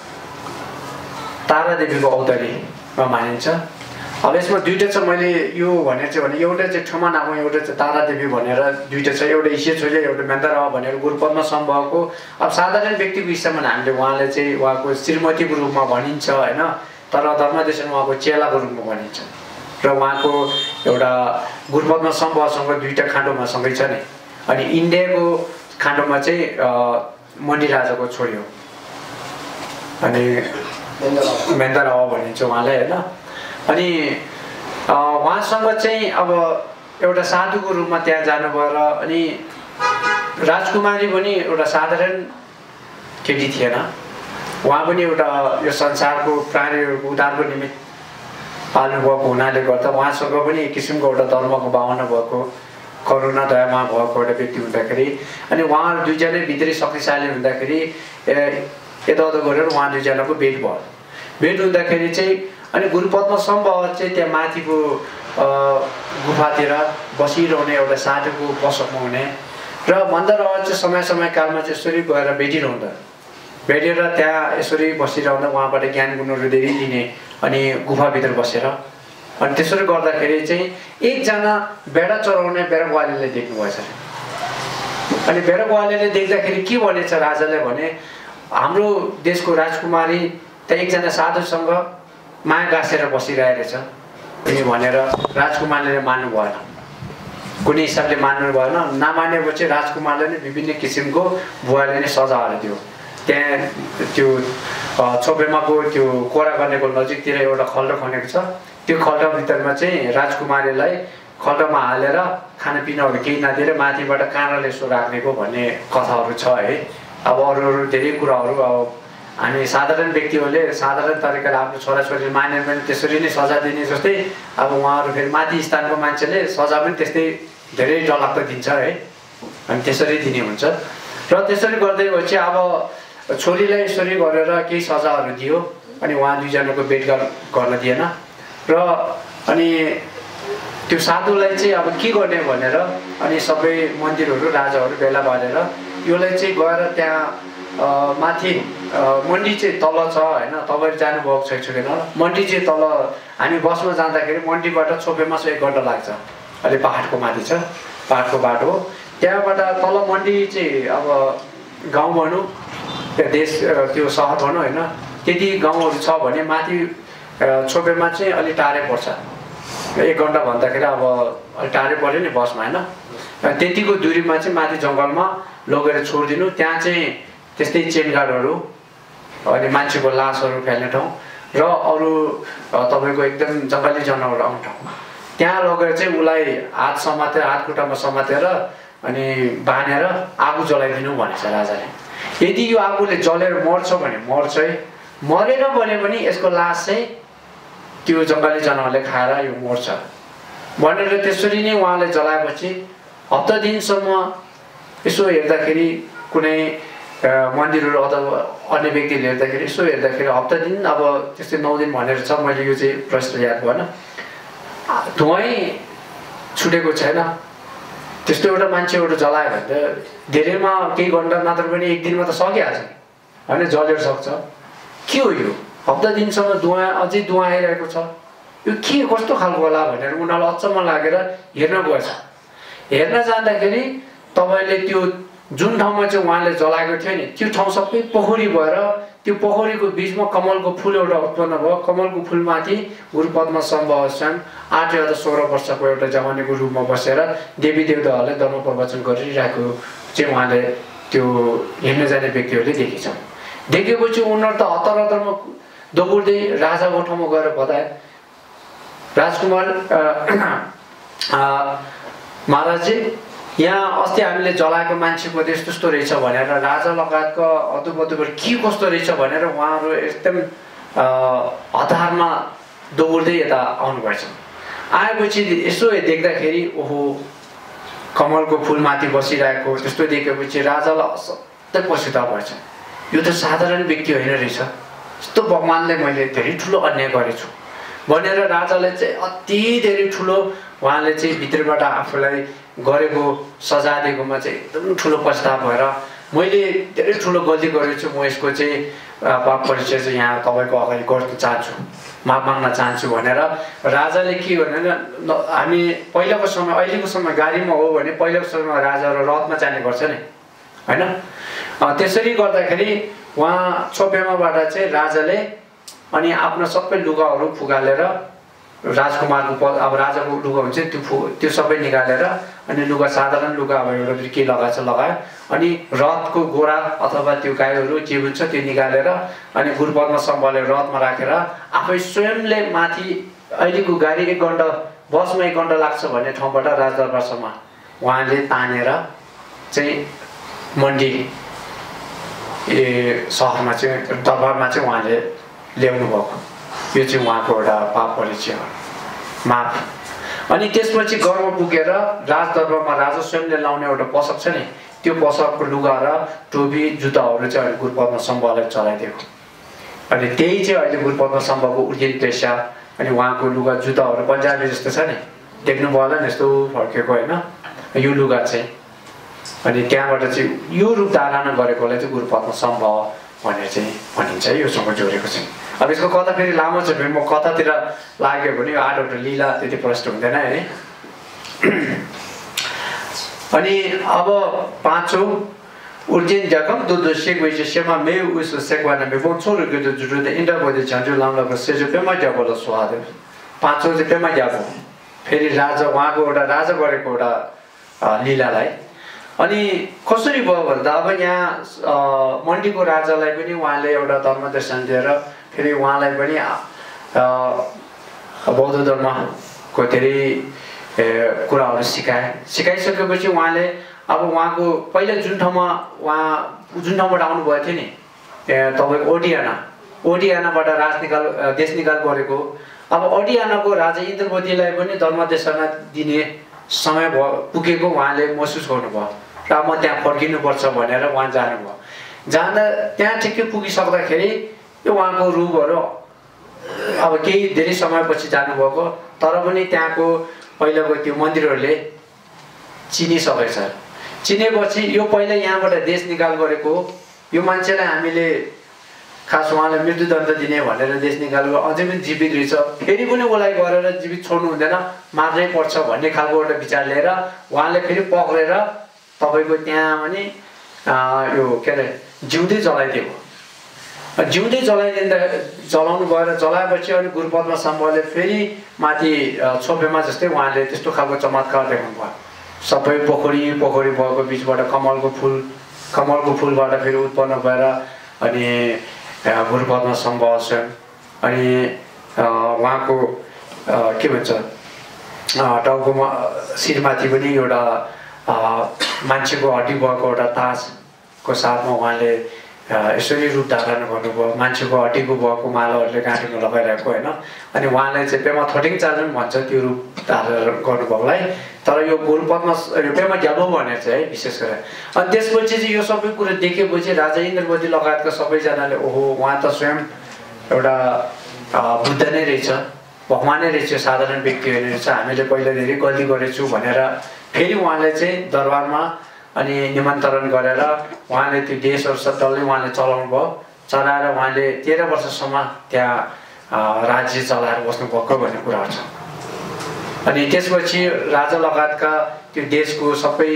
औदरीमा मानिन्छ। अब यसमा दुईटा छ मैले यो भनेर चाहिँ भने एउटा चाहिँ ठमा नाम एउटा चाहिँ तारादेवी भनेर दुईटा छ एउटा ईश्य छोरी एउटा मेन्दाराव भनेर गुरुपद्म सम्भवको अब साधारण व्यक्तिको हिसाबमा हामीले उहाँले चाहिँ उहाँको श्रीमतीको रूपमा भनिन्छ हैन तर धर्मदेशन उहाँको चेलाको रूपमा भनिन्छ र उहाँको एउटा गुरुपद्म सम्भवसँग दुईटा खाण्डोमा सँगै छ नि अनि इन्डियाको खाण्डोमा चाहिँ मण्डी राजाको छोरी हो अनि मेन्दाराव भनिन्छ उहाँलाई हैन। अनि उहाँसँग चाहिँ अब एउटा साधुको रूपमा त्यहाँ जानुभयो र अनि राजकुमारी पनि एउटा साधारण केटी थिएन उहाँ पनि एउटा यो संसारको प्राणीहरूको उद्धारको निमित्त पाल्नुभएको हुनाले गर्दा उहाँसँग पनि एक किसिमको एउटा धर्मको भावना भएको करुणा दयामा भएको एउटा व्यक्ति हुँदाखेरि अनि उहाँहरू दुईजनै भित्री शक्तिशाली हुँदाखेरि यताउता गरेर उहाँ दुईजनाको भेट हुँदाखेरि चाहिँ अनि गुरुपद्म सम्भव चाहिँ त्यहाँ माथिको गुफातिर बसिरहने एउटा साधुको पसलमा हुने र मन्दाराव चाहिँ समय कालमा चाहिँ यसरी गएर भेटेर त्यहाँ यसरी बसिरहँदा उहाँबाट ज्ञान गुणहरू धेरै लिने अनि गुफाभित्र बसेर अनि त्यसरी गर्दाखेरि चाहिँ एकजना बेडा चराउने बेरगवालीले देख्नु भएछ अनि बेरगवालीले देख्दाखेरि के भनेछ राजाले भने हाम्रो देशको राजकुमारी त्यहाँ एकजना साधुसँग माया गाँसेर बसिरहेको छ अनि भनेर राजकुमारले मान्नु भएन कुनै हिसाबले मान्नु भएन नमानेपछि राजकुमारले नै विभिन्न किसिमको बुवाले नै सजाहरू दियो। त्यहाँ त्यो छोपेमाको त्यो कोरा गर्नेको नजिकतिर एउटा खल्डो खनेको छ त्यो खल्डोभित्रमा चाहिँ राजकुमारीलाई खल्डोमा हालेर खानापिनाहरू केही नदिएर माथिबाट काँडाले यसो राख्नेको भन्ने कथाहरू छ है। अब अरू धेरै कुराहरू अब हामी साधारण व्यक्तिहरूले साधारण तरिकाले आफ्नो छोराछोरीले मानेर पनि त्यसरी नै सजाय दिने जस्तै अब उहाँहरू फेरि माथि स्थानको मान्छेले सजाय पनि त्यस्तै धेरै डरलाग्दो दिन्छ है अनि त्यसरी दिने हुन्छ र त्यसरी गर्दै गएपछि अब छोरीलाई यसरी गरेर केही सजायहरू दियो अनि उहाँ दुईजनाको भेट गर्न दिएन र अनि त्यो साधुलाई चाहिँ अब के गर्ने भनेर अनि सबै मन्दिरहरू राजाहरू भेला पारेर योलाई चाहिँ गएर त्यहाँ माथि मण्डी चाहिँ तल छ हैन तपाईहरु जानुभएको छैन मण्डी चाहिँ तल हामी बसमा जाँदाखेरि मण्डीबाट छोपेमा 1 घण्टा लाग्छ अलि पहाडको माथि छ पहाडको बाटो हो त्यहाँबाट तल मण्डी चाहिँ अब गाउँ भनौं त्यो देश त्यो शहर भनौं हैन त्यति गाउँहरु छ भने माथि छोपेमा चाहिँ अलि टाढै पर्छ 1 घण्टा भन्दाखेरि अब अलि टाढै पर्यो नि बसमा हैन त्यतिको दूरीमा चाहिँ माथि जंगलमा लगेर छोड्दिनु त्यहाँ चाहिँ त्यस्तै चेनगाडहरू अनि मान्छेको लासहरू फ्याल्ने ठाउँ र अरू तपाईँको एकदम जङ्गली जनावर आउने ठाउँ त्यहाँ लगेर चाहिँ उसलाई हात समातेर हात खुट्टामा समातेर अनि बाँधेर आगो जलाइदिनु भनेछ राजाले। यदि यो आगोले जलेर मर्छ भने मर्छ, मरेन भने पनि यसको लास चाहिँ त्यो जङ्गली जनावरले खाएर यो मर्छ भनेर त्यसरी नै उहाँले जलाएपछि हप्ता दिनसम्म यसो हेर्दाखेरि कुनै मन्दिरहरू अथवा अन्य व्यक्तिले हेर्दाखेरि यसो हेर्दाखेरि हप्ता दिन अब त्यस्तै 9 दिन भनेर छ, मैले यो चाहिँ प्रश्न याद भएन, धुवै छुटेको छैन। त्यस्तो एउटा मान्छे एउटा जलायो भने त धेरैमा केही घन्टा मात्र पनि 1 दिनमा त सकिहाल्छ होइन, जलेर सक्छ। के हो यो हप्ता दिनसम्म धुवा अझै धुवा आइरहेको छ, यो के कस्तो खालको होला भनेर उनीहरूलाई अचम्म लागेर हेर्न गएछ। हेर्न जाँदाखेरि तपाईँले त्यो जुन ठाउँमा चाहिँ उहाँले जलाएको थियो नि त्यो ठाउँ सबै पोखरी भएर त्यो पोखरीको बिचमा कमलको फुल एउटा उत्पन्न भयो। कमलको फुलमाथि गुरु पद्मसम्भव स्वयं 8 या 16 वर्षको एउटा जवानीको रूपमा बसेर देवी देवताहरूलाई धर्म प्रवचन गरिरहेको चाहिँ उहाँले त्यो हेर्न जाने व्यक्तिहरूले देखेछ। देखेपछि उनीहरू त हतार हतारमा दौड्दै राजाको ठाउँमा गएर बताए, राजकुमार महाराजजी यहाँ अस्ति हामीले जलाएको मान्छेको यस्तो यस्तो रहेछ भनेर राजा लगायतको अदुबदुबर के कस्तो रहेछ भनेर उहाँहरू एकदम हतारमा दौड्दै यता आउनुभएछ। आएपछि यसो देख्दाखेरि ओहो कमलको फुलमाथि बसिरहेको त्यस्तो देखेपछि राजालाई असाध्यै पछुता भएछ। यो त साधारण व्यक्ति होइन रहेछ, यस्तो भगवान्ले मैले धेरै ठुलो अन्याय गरेछु भनेर राजाले चाहिँ अति धेरै ठुलो उहाँले चाहिँ भित्रबाट आफूलाई गरेको सजा दिएकोमा चाहिँ एकदम ठुलो पछतावा भएर मैले धेरै ठुलो गल्ती गरेछु, म यसको चाहिँ पाप परिचय चाहिँ यहाँ तपाईँको अगाडि गर्न चाहन्छु, माफ माग्न चाहन्छु भनेर राजाले के भनेर हामी पहिलाको समय अहिलेको समय गाडीमा हो भने पहिलाको समयमा राजाहरू रथमा जाने गर्छ नि होइन। त्यसरी गर्दाखेरि उहाँ छोपेमाबाट चाहिँ राजाले अनि आफ्नो सबै लुगाहरू फुगालेर राजकुमारको अब राजाको लुगा हुन्छ त्यो सबै निकालेर अनि लुगा साधारण लुगा अब एउटा के लगाएछ लगायो अनि रथको घोडा अथवा त्यो गाईहरू जे हुन्छ त्यो निकालेर अनि गुरु पद्मसम्भवले रथमा राखेर आफै स्वयंले माथि अहिलेको गाडी 1 घन्टा बसमा 1 घन्टा लाग्छ भन्ने ठाउँबाट राजदरबारसम्म उहाँले तानेर चाहिँ मन्डी सहरमा चाहिँ दरबारमा चाहिँ उहाँले ल्याउनु भएको। यो चाहिँ उहाँको एउटा पाप परिचय हो, माफ। अनि त्यसपछि घरमा पुगेर राजदरबारमा राजा स्वयंले लाउने एउटा पोसाक छ नि त्यो पोसाकको लुगा र टोपी जुत्ताहरू चाहिँ अहिले गुरु पद्मसम्भवलाई चलाइदिएको। अनि त्यही चाहिँ अहिले गुरु पद्मसम्भवको उर्जित पेसा अनि उहाँको लुगा जुत्ताहरू पन्जाबी जस्तो छ नि, देख्नुभयो होला नि यस्तो फर्केको होइन, यो लुगा चाहिँ अनि त्यहाँबाट चाहिँ यो रूप धारण गरेकोलाई चाहिँ गुरु पद्मसम्भव भनेर चाहिँ भनिन्छ। योसँग जोडेको छ। अब यसको कथा फेरि लामो छ, फेरि म कथातिर लाग्यो भने यो 8वटा लीला त्यति प्रष्ट हुँदैन है। अनि अब 5औं urgent jakam do shekwe shema me usu sekwana me bon choro ge do juju de inda bode chanjo lamla ko sejo pema jabo la swade पाँचौं चाहिँ पेमा जाबो फेरि राजा उहाँको एउटा राजा गरेको एउटा लीलालाई अनि कसरी भयो भन्दा अब यहाँ मण्डीको राजालाई पनि उहाँले एउटा धर्मदर्शन दिएर फेरि उहाँलाई पनि बौद्ध धर्मको धेरै कुराहरू सिकाइसकेपछि उहाँले अब उहाँको पहिला जुन ठाउँबाट आउनु भएको थियो नि तपाईको ओडियानाबाट देश निकाल गरेको अब ओडियानाको राजा इन्द्रवतीलाई पनि धर्मदेशना दिने समय पुगेको उहाँले महसुस गर्नुभयो र म त्यहाँ फर्किनुपर्छ भनेर उहाँ जानुभयो। जाँदा त्यहाँ ठिकै पुगिसक्दाखेरि यो उहाँको रूपहरू अब केही धेरै समयपछि जानुभएको तर पनि त्यहाँको पहिलाको त्यो मन्दिरहरूले चिनिसकेको छ। चिनेपछि यो पहिला यहाँबाट देश निकाल गरेको यो मान्छेलाई हामीले खास उहाँलाई मृत्युदण्ड दिने भनेर देश निकालेको अझै पनि जीवित रहेछ फेरि पनि उसलाई गरेर जीवित छोड्नु हुँदैन मार्नै पर्छ भन्ने खालको एउटा विचार लिएर उहाँले फेरि पक्रेर तपाईको त्यहाँ पनि यो के अरे जिउँदै जलाइदिएको। जिउँदै जलाउनु गएर जलाएपछि अनि गुरुपद्म सम्भवले फेरि माथि छोपेमा जस्तै उहाँले त्यस्तो खालको चमत्कार देखाउनु भयो। सबै पोखरी भएको बिचबाट कमलको फुल कमलको फुलबाट फेरि उत्पन्न भएर अनि गुरुपद्म सम्भव छन्। अनि उहाँको के भन्छ टाउकोमा शिरमाथि पनि एउटा मान्छेको हड्डी भएको एउटा ताजको साथमा उहाँले यसरी रूप धारण गर्नुभयो। मान्छेको हड्डीको भएको मालाहरूले गाँठीमा लगाइरहेको होइन। अनि उहाँलाई चाहिँ पेमा थोटिङ चार्जन भन्छ त्यो रूप धारण गर्नुभयोलाई। तर यो गुरुपद्म पेमा ग्याबो भनेर चाहिँ है विशेष गरेर। अनि त्यसपछि चाहिँ यो सबै कुरो देखेपछि राजा इन्द्रवती लगायतका सबैजनाले ओहो उहाँ त स्वयं एउटा बुद्ध नै रहेछ, भगवानै रहेछ, साधारण व्यक्ति होइन रहेछ, हामीले पहिला धेरै गल्ती गरेछौँ भनेर फेरि उहाँले चाहिँ दरबारमा अनि निमन्त्रण गरेर उहाँले त्यो देशहरू डल्लै उहाँले चलाउनु भयो। चलाएर उहाँले 13 वर्षसम्म त्यहाँ राज्य चलाएर बस्नुभएको भन्ने कुराहरू छ। अनि त्यसपछि राजा लगायतका त्यो देशको सबै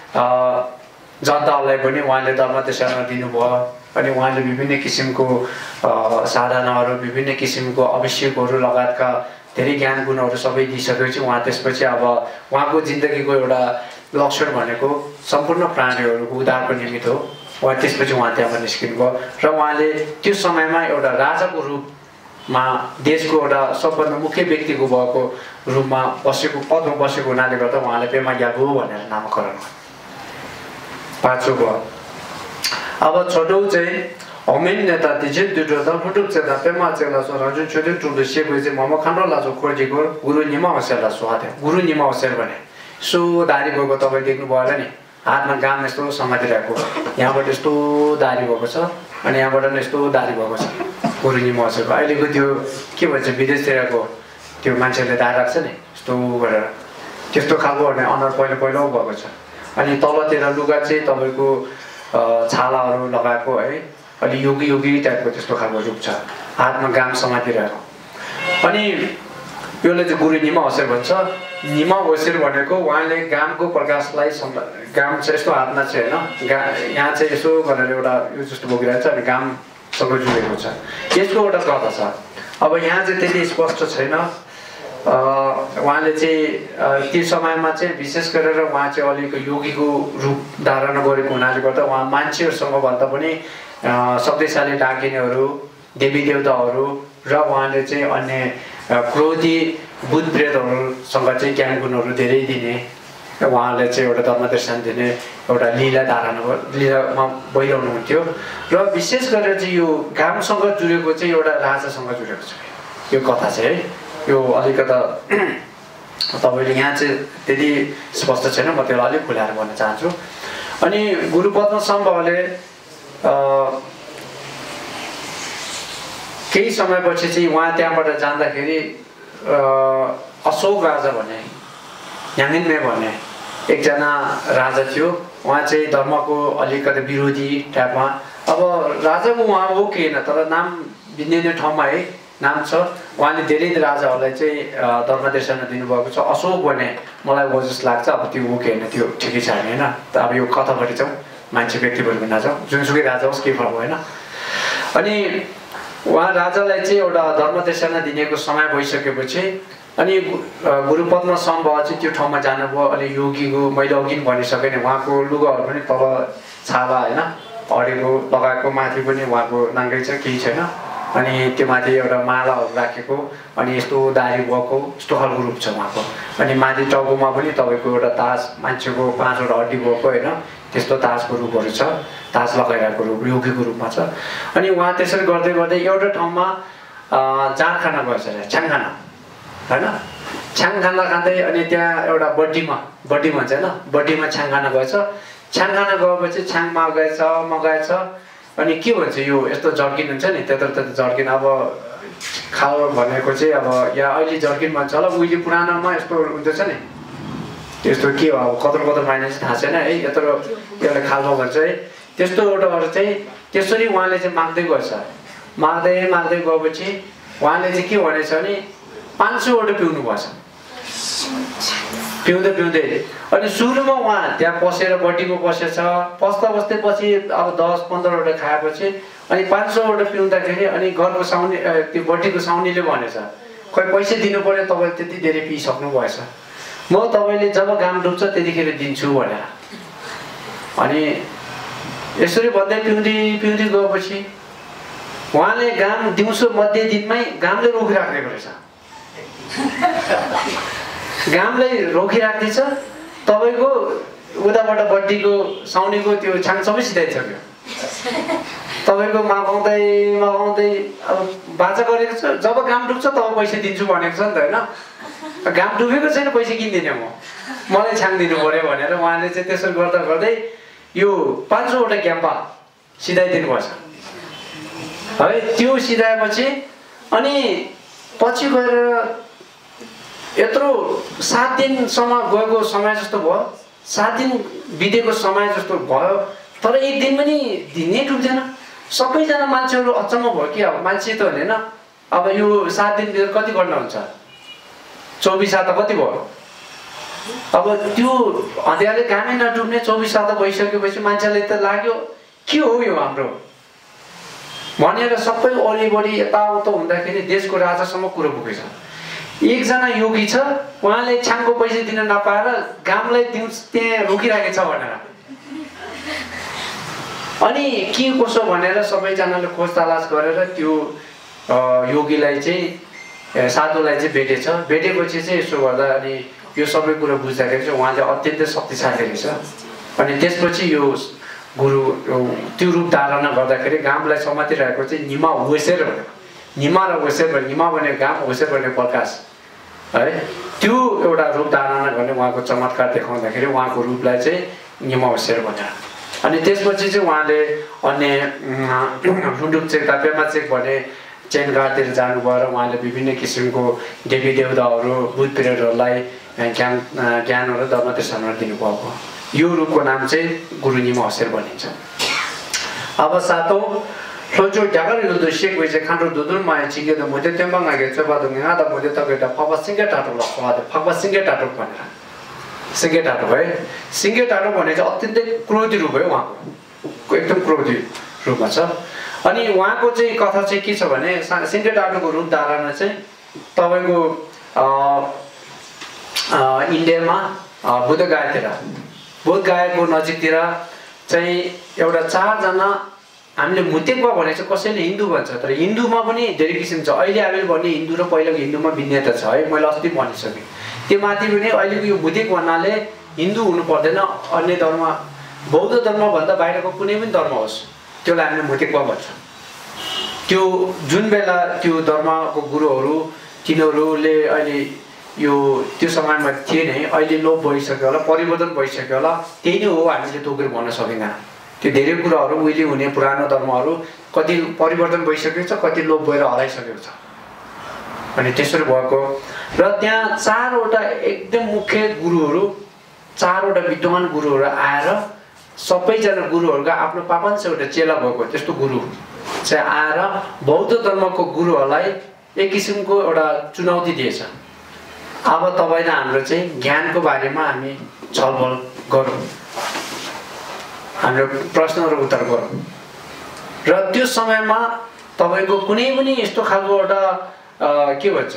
जनतालाई पनि उहाँले धर्मदेशना दिनुभयो। अनि उहाँले विभिन्न किसिमको साधनाहरू, विभिन्न किसिमको अभिषेकहरू लगायतका धेरै ज्ञान गुणहरू सबै दिइसकेपछि उहाँ त्यसपछि अब उहाँको जिन्दगीको एउटा लक्षण भनेको सम्पूर्ण प्राणीहरूको उद्धारको निमित्त हो। उहाँ त्यसपछि उहाँ त्यहाँबाट निस्किनुभयो र उहाँले त्यो समयमा एउटा राजाको रूपमा देशको एउटा सबभन्दा मुख्य व्यक्तिको भएको रूपमा बसेको पदमा बसेको हुनाले गर्दा उहाँले पेमा ग्याबो भनेर नामकरण भयो। पाँचौँ भयो। अब छोटो चाहिँ हमेन नेता दिजे दुटो द फुटुक चेदा पेमा चेला सो रजुन छोटे टुडो सेबे चाहिँ मम खण्ड लाजो खोजेको गुरु निमा होसेला स्वाद गुरु निमा होसेल भने सो दारी भएको तपाईँ देख्नुभयो होला नि, हातमा गाम यस्तो समातिरहेको, यहाँबाट यस्तो दारी भएको छ अनि यहाँबाट पनि यस्तो दारी भएको छ गुरु निमा होसेलको। अहिलेको त्यो के भन्छ विदेशतिरको त्यो मान्छेले दारी राख्छ नि यस्तो गरेर त्यस्तो खालको अनुहार पहिला पहिला भएको छ। अनि तलतिर लुगा चाहिँ तपाईँको छालाहरू लगाएको है, अलि योगी योगी टाइपको त्यस्तो खालको रूप छ, हातमा गाम समातिरहेको। अनि यसले चाहिँ गुरु निमा होसेर भन्छ। निमा होसेर भनेको उहाँले गामको प्रकाशलाई गाम चाहिँ यस्तो हातमा चाहिँ होइन, यहाँ चाहिँ यसो गरेर एउटा यो जस्तो बोकिरहेको छ अनि गामसँग जोडेको छ, यसको एउटा कथा छ। अब यहाँ चाहिँ त्यति स्पष्ट छैन। उहाँले चाहिँ त्यो समयमा चाहिँ विशेष गरेर उहाँ चाहिँ अलिक योगीको रूप धारण गरेको हुनाले गर्दा उहाँ मान्छेहरूसँग भन्दा पनि शक्तिशाली डाकिनेहरू, देवी देवताहरू र उहाँले चाहिँ अन्य क्रोधी भूत प्रेतहरूसँग चाहिँ ज्ञान गुणहरू धेरै दिने, उहाँले चाहिँ एउटा धर्मदर्शन दिने एउटा लीला धारण लीलामा भइरहनुहुन्थ्यो। र विशेष गरेर चाहिँ यो गामसँग जुडेको चाहिँ एउटा राजासँग जुडेको छ यो कथा चाहिँ है। यो अलिकता तपाईँले यहाँ चाहिँ त्यति स्पष्ट छैन, म त्यसलाई अलिक खुलाएर भन्न चाहन्छु। अनि गुरुपद्म सम्भवले केही समयपछि चाहिँ उहाँ त्यहाँबाट जाँदाखेरि अशोक राजा भने न्याङिन्मे भन्ने एकजना राजा थियो। उहाँ चाहिँ धर्मको अलिकति विरोधी टाइपमा, अब राजा उहाँ हो कि होइन तर नाम भिन्नै ठाउँमा है नाम छ। उहाँले धेरै राजाहरूलाई चाहिँ धर्मदेशना दिनुभएको छ। अशोक भने मलाई हो जस्तो लाग्छ, अब त्यो हो कि होइन त्यो ठिकै छ होइन। त अब यो कथापट्टि जाउँ, मान्छे व्यक्तिहरू नजाउँ, जुनसुकै राजा होस् केही फरक होइन। अनि उहाँ राजालाई चाहिँ एउटा धर्मदेशना दिनेको समय भइसकेपछि अनि गुरुपद्म सम्भव चाहिँ त्यो ठाउँमा जानुभयो। अनि योगीको मैले अघि भनिसकेँ नि, उहाँको लुगाहरू पनि तल छाला होइन अडेको लगाएको, माथि पनि उहाँको नाङ्गै छ, केही छैन। अनि त्यो माथि एउटा मालाहरू राखेको, अनि यस्तो दारी भएको यस्तो खालको रूप छ उहाँको। अनि माथि टाउकोमा पनि तपाईँको एउटा ताज, मान्छेको 5वटा हड्डी भएको होइन त्यस्तो ताजको रूपहरू छ, ताज लगाइरहेको रूप योगीको रूपमा छ। अनि उहाँ त्यसरी गर्दै गर्दै एउटा ठाउँमा जाँड खान गएछ अरे, छ्याङ खान होइन, छ्याङ खाँदा खाँदै अनि त्यहाँ एउटा बड्डीमा बड्डी भन्छ होइन, बड्डीमा छ्याङ खान गएछ। छ्याङ खान गएपछि छ्याङ मगाएछ। अनि के भन्छ यो यस्तो जर्किन हुन्छ नि, त्यत्रो त्यत्रो जर्किन, अब खाल भनेको चाहिँ अब यहाँ अहिले जर्किन भन्छ होला, उहिले पुरानोमा यस्तो हुँदैछ नि त्यस्तो के हो अब कत्रो कत्रो पाइने चाहिँ थाहा छैन है, यत्रो एउटा खालमा भन्छ है त्यस्तो एउटाहरू चाहिँ त्यसरी उहाँले चाहिँ माग्दै गएछ। माग्दै गएपछि उहाँले चाहिँ के भनेछ भने 500वटा पिउनु भएछ। पिउँदै अनि सुरुमा उहाँ त्यहाँ पसेर बड्डीमा पसेछ, बस्दै पछि अब 10-15वटा खाएपछि अनि 500वटा पिउँदाखेरि अनि घरको साउनी त्यो बड्डीको साउनीले भनेछ खै पैसा दिनु पर्यो, तपाईँले त्यति धेरै पिइसक्नु भएछ, म तपाईँले जब घाम डुब्छ त्यतिखेर दिन्छु भनेर। अनि यसरी भन्दै पिउँदै पिउँदै गएपछि उहाँले घाम दिउँसो मध्य दिनमै घामले रोकिराखेको रहेछ। घामले रोकिराख्दैछ, तपाईँको उताबाट बड्डीको साउनीको त्यो छाङ सबै सिधाइसक्यो। तपाईँको मगाउँदै मगाउँदै अब बाचा गरेको छ, जब घाम डुब्छ तब पैसा दिन्छु भनेको छ नि त होइन। घाम डुबेको छैन, पैसा किन्दिनँ मलाई छाङ दिनु पऱ्यो भनेर उहाँले चाहिँ त्यसो गर्दा गर्दै यो 500वटा क्याम्पा सिधाइदिनु पर्छ है। त्यो सिधाएपछि अनि पछि गएर यत्रो 7 दिनसम्म गएको समय जस्तो भयो, 7 दिन बितेको समय जस्तो भयो, तर एक दिन पनि दिनै डुब्दैन। सबैजना मान्छेहरू अचम्म भयो कि अब मान्छे त होइन, अब यो 7 दिन भित्र कति घन्टा हुन्छ, 24 साता कति भयो। अब त्यो अँध्यारले घामै नडुब्ने 24 साता भइसकेपछि मान्छेलाई त लाग्यो के हो यो हाम्रो भनेर सबै वरिपरि यताउता हुँदाखेरि देशको राजासम्म कुरो पुगेछ। एकजना योगी छ, उहाँले छाङको पैसा दिन नपाएर घामलाई त्यहाँ रोकिराखेको छ भनेर। अनि के कसो भनेर सबैजनाले खोज तलास गरेर त्यो योगीलाई चाहिँ साधुलाई चाहिँ भेटेछ। भेटेपछि चाहिँ यसो गर्दा अनि यो सबै कुरा बुझ्दाखेरि चाहिँ उहाँले अत्यन्तै शक्तिशाली रहेछ। अनि त्यसपछि यो गुरु त्यो रूप धारण गर्दाखेरि घामलाई समातिरहेको चाहिँ निमा होसेर भन्यो। निमा र होसेर भन्यो, निमा भने घाम, होसेर भने प्रकाश है। त्यो एउटा रूप धारण गर्ने उहाँको चमत्कार देखाउँदाखेरि उहाँको रूपलाई चाहिँ निमा होसेर भनेर। अनि त्यसपछि चाहिँ उहाँले अन्य रुन्डुक चेक पेमा चेक भने चेनघाटतिर जानुभयो र उहाँले विभिन्न किसिमको देवी देवताहरू बुद्ध पिरियडहरूलाई ज्ञानहरू धर्मदेशहरू दिनुभएको। यो रूपको नाम चाहिँ गुरु निमा होसेर भनिन्छ। अब 7औं सोचो ढाका युद्ध शेख वैसे खान्डो दुदुन माया चिगे द मोदे तेम्बाङ आगे चबादो ngada मोदे तगेटा फबा सिंगे टाटो लखवादे फबा सिंगे टाटो भनेर। सिंगे टाटो है, सिंगे टाटो भने चाहिँ अत्यन्तै क्रोधी रूप है उहाँको, एकदम क्रोधी रूपमा छ। अनि उहाँको चाहिँ कथा चाहिँ के छ भने सिंगे टाटोको रूप धारण चाहिँ तपाईको इन्डियामा बुधगायाको नजिकतिर चाहिँ एउटा 4 जना हामीले मुतेक्वा भने चाहिँ कसैले हिन्दू भन्छ, तर हिन्दूमा पनि धेरै किसिम छ। अहिले हामीले भन्ने हिन्दू र पहिलाको हिन्दूमा भिन्नता छ है, मैले अस्ति भनिसकेँ। त्यो माथि पनि अहिलेको यो मुतेक भन्नाले हिन्दू हुनु पर्दैन, अन्य धर्म बौद्ध धर्म भन्दा बाहिरको कुनै पनि धर्म होस् त्यसलाई हामीले मुतेक्वा भन्छ। त्यो जुन बेला त्यो धर्मको गुरुहरू तिनीहरूले अहिले यो त्यो समयमा थिए नै, अहिले लोप भइसक्यो होला, परिवर्तन भइसक्यो होला, त्यही नै हो। हामीले तोकेर भन्न सकिँदैन। त्यो धेरै कुराहरू उहिले हुने पुरानो धर्महरू कति परिवर्तन भइसकेको छ, कति लोप भएर हराइसकेको छ। अनि त्यसरी भएको र त्यहाँ 4वटा एकदम मुख्य गुरुहरू, 4वटा विद्वान गुरुहरू आएर सबैजना गुरुहरूका आफ्नो 500वटा चेला भएको त्यस्तो गुरु चाहिँ आएर बौद्ध धर्मको गुरुहरूलाई एक किसिमको एउटा चुनौती दिएछ। अब तपाईँ र हाम्रो चाहिँ ज्ञानको बारेमा हामी छलफल गरौँ, हाम्रो प्रश्नहरू उत्तर गरौँ। र त्यो समयमा तपाईँको कुनै पनि यस्तो खालको एउटा के भन्छ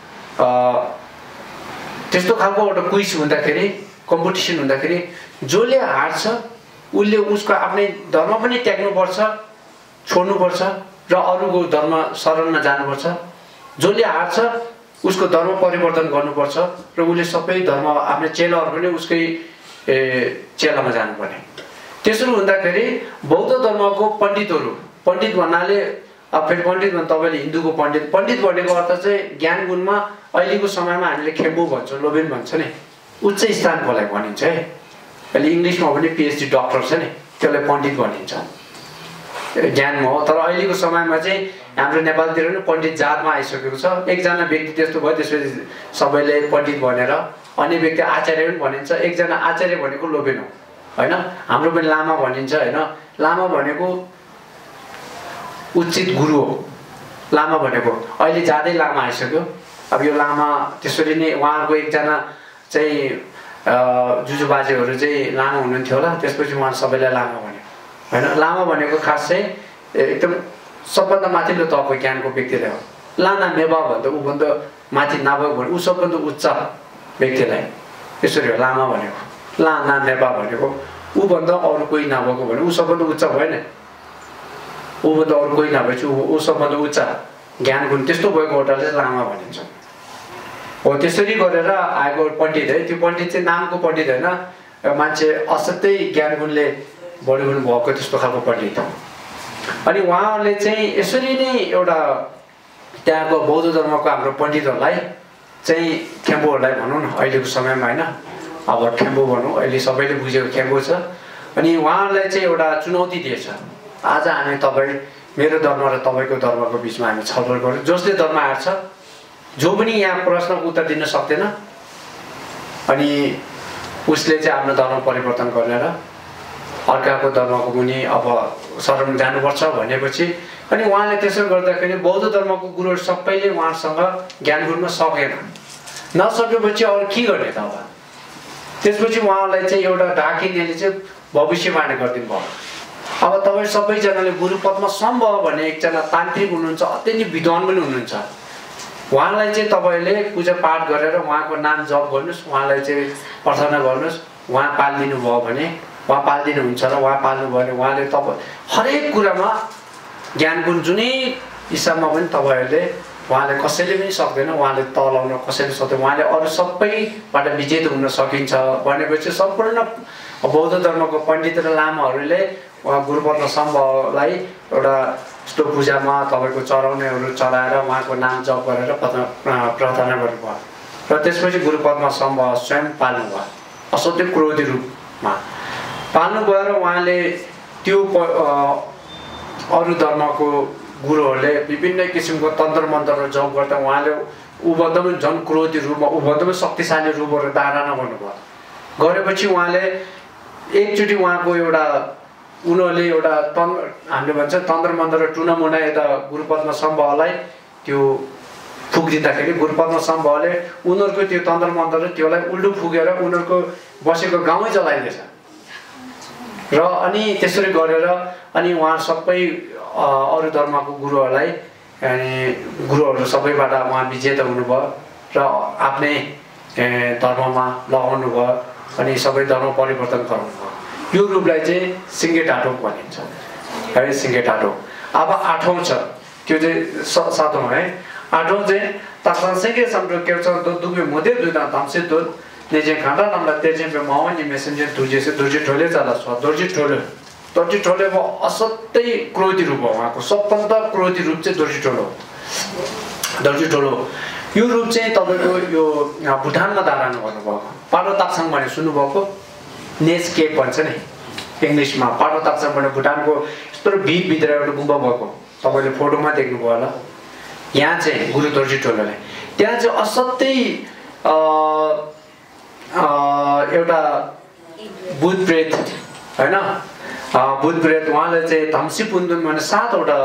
त्यस्तो खालको एउटा क्विज हुँदाखेरि, कम्पिटिसन हुँदाखेरि जसले हार्छ उसले उसको आफ्नै धर्म पनि त्याग्नुपर्छ, छोड्नुपर्छ र अरूको धर्म शरणमा जानुपर्छ। जसले हार्छ उसको धर्म परिवर्तन गर्नुपर्छ र उसले सबै धर्म आफ्नो चेलाहरू पनि उसकै चेलामा जानुपर्ने। त्यसो हुँदाखेरि बौद्ध धर्मको पण्डितहरू, पण्डित भन्नाले फेरि पण्डित भन्दा तपाईँले हिन्दूको पण्डित, पण्डित भनेको अर्थ चाहिँ ज्ञान गुणमा अहिलेको समयमा हामीले खेम्बु भन्छौँ, लोबेन भन्छ नि, उच्च स्थानकोलाई भनिन्छ है। अहिले इङ्ग्लिसमा पनि PhD डक्टर छ नि, त्यसलाई पण्डित भनिन्छ ज्ञानमा हो। तर अहिलेको समयमा चाहिँ हाम्रो नेपालतिर पनि पण्डित जातमा आइसकेको छ। एकजना व्यक्ति त्यस्तो भयो, त्यसपछि सबैले पण्डित भनेर, अन्य व्यक्ति आचार्य पनि भनिन्छ। एकजना आचार्य भनेको लोबेन हो होइन, हाम्रो पनि लामा भनिन्छ होइन। लामा भनेको उचित गुरु हो, लामा भनेको। अहिले ज्यादै लामा आइसक्यो। अब यो लामा त्यसरी नै उहाँहरूको एकजना चाहिँ जुजु बाजेहरू चाहिँ लामा हुनुहुन्थ्यो होला, त्यसपछि उहाँ सबैलाई लामा भन्यो होइन। लामा भनेको खास चाहिँ एकदम सबभन्दा माथिल्लो तहको ज्ञानको व्यक्तिलाई हो। लाना मेबा भन्दा ऊभन्दा माथि नभएको भने ऊ सबभन्दा उच्च व्यक्तिलाई त्यसरी हो लामा भनेको। लाना मेबा भनेको ऊभन्दा अरू कोही नभएको भने ऊ सबभन्दा उच्च भएन, ऊभन्दा अरू कोही नभएपछि ऊ सबभन्दा उच्च ज्ञान गुण त्यस्तो भएको एउटाले लामा भनिन्छ। हो त्यसरी गरेर आएको पण्डित है, त्यो पण्डित चाहिँ नामको पण्डित होइन, मान्छे असाध्यै ज्ञान गुणले बढी हुनु भएको त्यस्तो खालको पण्डित। अनि उहाँले चाहिँ यसरी नै एउटा त्यहाँको बौद्ध धर्मको हाम्रो पण्डितहरूलाई चाहिँ खेम्बुहरूलाई भनौँ न अहिलेको समयमा होइन, अब खेम्बु भनौँ, अहिले सबैले बुझेको खेम्बु छ। अनि उहाँहरूलाई चाहिँ एउटा चुनौती दिएछ, आज हामी तपाईँ मेरो धर्म र तपाईँको धर्मको बिचमा हामी छलफल गऱ्यौँ, जसले धर्म आँट्छ जो पनि यहाँ प्रश्नको उत्तर दिन सक्दैन अनि उसले चाहिँ आफ्नो धर्म परिवर्तन गरेर अर्काको धर्मको मुनि अब शरण जानुपर्छ भनेपछि अनि उहाँले त्यसो गर्दाखेरि बौद्ध धर्मको गुरुहरू सबैले उहाँसँग ज्ञान गुरुमा सकेन, नसकेपछि अरू के गर्ने त। अब त्यसपछि उहाँलाई चाहिँ एउटा ढाकिनेले चाहिँ भविष्यवाणी गरिदिनु भयो। अब तपाईँ सबैजनाले गुरुपदमा सम्भव भन्ने एकजना तान्त्रिक हुनुहुन्छ, अति नै विद्वान पनि हुनुहुन्छ, उहाँलाई चाहिँ तपाईँले पूजा पाठ गरेर उहाँको नाम जप गर्नुहोस्, उहाँलाई चाहिँ प्रार्थना गर्नुहोस्, उहाँ पालिदिनु भयो भने उहाँ पालिदिनुहुन्छ र उहाँ पाल्नु भयो भने उहाँले तपाईँ हरेक कुरामा ज्ञान गुण जुनै हिसाबमा पनि तपाईँहरूले उहाँले कसैले पनि सक्दैन, उहाँले तलाउन कसैले सक्दैन, उहाँले अरू सबैबाट विजेत हुन सकिन्छ भनेपछि सम्पूर्ण बौद्ध धर्मको पण्डित र लामाहरूले उहाँ गुरुपद्म सम्भवलाई एउटा यस्तो पूजामा तपाईँको चढाउनेहरू चढाएर उहाँको नाम जप गरेर प्रार्थना गर्नुभयो र त्यसपछि गुरुपद्म सम्भव स्वयं पाल्नुभयो, असाध्यै क्रोधी रूपमा पाल्नुभयो र उहाँले त्यो अरू धर्मको गुरुहरूले विभिन्न किसिमको तन्त्र मन्त्र जप गर्दा उहाँले ऊभन्दा पनि झन् क्रोधी रूपमा ऊभन्दा पनि शक्तिशाली रूपहरू धारणा गर्नुभयो। गरेपछि उहाँले एकचोटि उहाँको एउटा उनीहरूले एउटा हामीले भन्छ तन्त्र मन्त्र टुनामुना यता गुरुपद्म सम्भवलाई त्यो फुकिदिँदाखेरि गुरुपद्म सम्भवले उनीहरूको त्यो तन्त्र मन्त्र त्योलाई उल्टो फुकेर उनीहरूको बसेको गाउँै जलाइदिएछ र अनि त्यसरी गरेर अनि उहाँ सबै अरू धर्मको गुरुहरूलाई अनि गुरुहरू सबैबाट उहाँ विजेता हुनुभयो र आफ्नै धर्ममा लगाउनु भयो अनि सबै धर्म परिवर्तन गराउनुभयो। यो रूपलाई चाहिँ सिङ्गे टाटो भनिन्छ है, सिङ्गे टाटो। अब आठौँ छ, त्यो चाहिँ सातौँ है। आठौँ चाहिँ तासासेके सम्रो केर्छ दुबे मुदे दुदा तमसे दो नेजे खाँदा नम्ला तेजे पे मावा नि मेसेन्जर दुजे से दुजे ठोले चला छ दुजे ठोले वो असाध्यै क्रोधी रूप हो उहाँको, सबभन्दा क्रोधी रूप चाहिँ दुर्जी ठोलो। यो रूप चाहिँ तपाईँको यो भुटानमा धारणा गर्नुभएको, पाडो ताक्साङ भने सुन्नुभएको, नेस केप भन्छ नि इङ्ग्लिसमा, पाडो ताक्साङ भने भुटानको यस्तो भित्र एउटा गुम्बा भएको तपाईँले फोटोमा देख्नुभयो होला। यहाँ चाहिँ गुरु दोर्जी ठोलोले त्यहाँ चाहिँ असाध्यै एउटा बुध प्रेत होइन, बुध प्रेत उहाँले चाहिँ धम्सी पुन्दुन भने 7वटा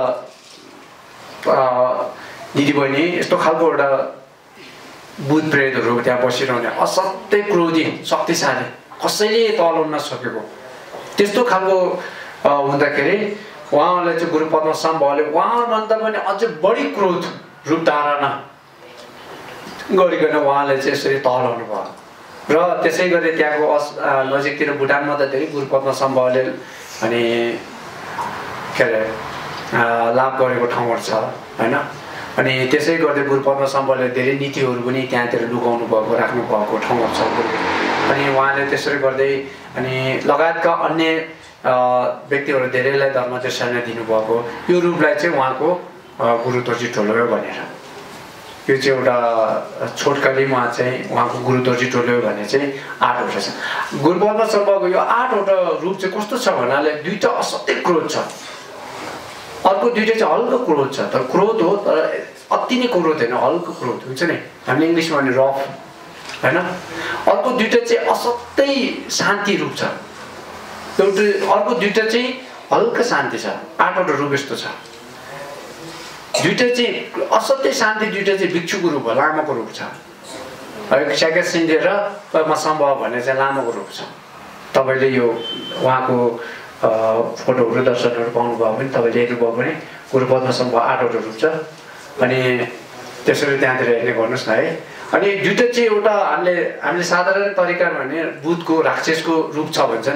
दिदीबहिनी यस्तो खालको एउटा बुध प्रेतहरू त्यहाँ बसिरहने असाध्यै क्रोधी शक्तिशाली, कसैले तलाउन नसकेको त्यस्तो खालको हुँदाखेरि उहाँलाई चाहिँ गुरुपद्म सम्भवले उहाँभन्दा पनि अझै बढी क्रोध रूप धारणा गरिकन उहाँले चाहिँ यसरी तलाउनु भयो र त्यसै गरी त्यहाँको नजिकतिर भुटानमा त धेरै गुरुपद्म सम्भवले अनि के अरे लाभ गरेको ठाउँहरू छ होइन। अनि त्यसै गर्दै गुरुपद्म सम्भवले धेरै नीतिहरू पनि त्यहाँतिर लुकाउनु भएको राख्नु भएको ठाउँहरू छ। अनि उहाँले त्यसरी गर्दै अनि लगायतका अन्य व्यक्तिहरू धेरैलाई धर्म दर्शन दिनुभएको, यो रूपलाई चाहिँ उहाँको गुरु दोर्जी ठोलो भनेर यो चाहिँ एउटा छोटकरीमा चाहिँ उहाँको गुरु दोर्जी ठोलो भने चाहिँ 8वटा छ। गुरुपद्म सम्भवको यो 8वटा रूप चाहिँ कस्तो छ भन्नाले दुईटा असाध्यै क्रोध छ, अर्को दुईटा चाहिँ हल्का क्रोध छ, तर क्रोध हो तर अति नै क्रोध होइन, हल्का क्रोध हुन्छ नि हामीले इङ्ग्लिसमा भने रफ होइन। अर्को दुईटा चाहिँ असाध्यै शान्ति रूप छ, एउटा अर्को दुईटा चाहिँ हल्का शान्ति छ। 8वटा रूप यस्तो छ, दुईटा चाहिँ असाध्यै शान्ति, दुईटा चाहिँ भिक्षुको रूप हो, लामाको रूप छ। स्याके सिन्धे र सम्भव भन्ने चाहिँ लामाको रूप छ। तपाईँले यो उहाँको फोटोहरू दर्शनहरू पाउनुभयो भने तपाईँले हेर्नुभयो भने गुरुपद्म सम्भव 8वटा रूप छ। अनि त्यसरी त्यहाँतिर हेर्ने गर्नुहोस् न है। अनि दुईटा चाहिँ एउटा हामीले साधारण तरिका भने बुधको राक्षसको रूप छ भन्छ नि,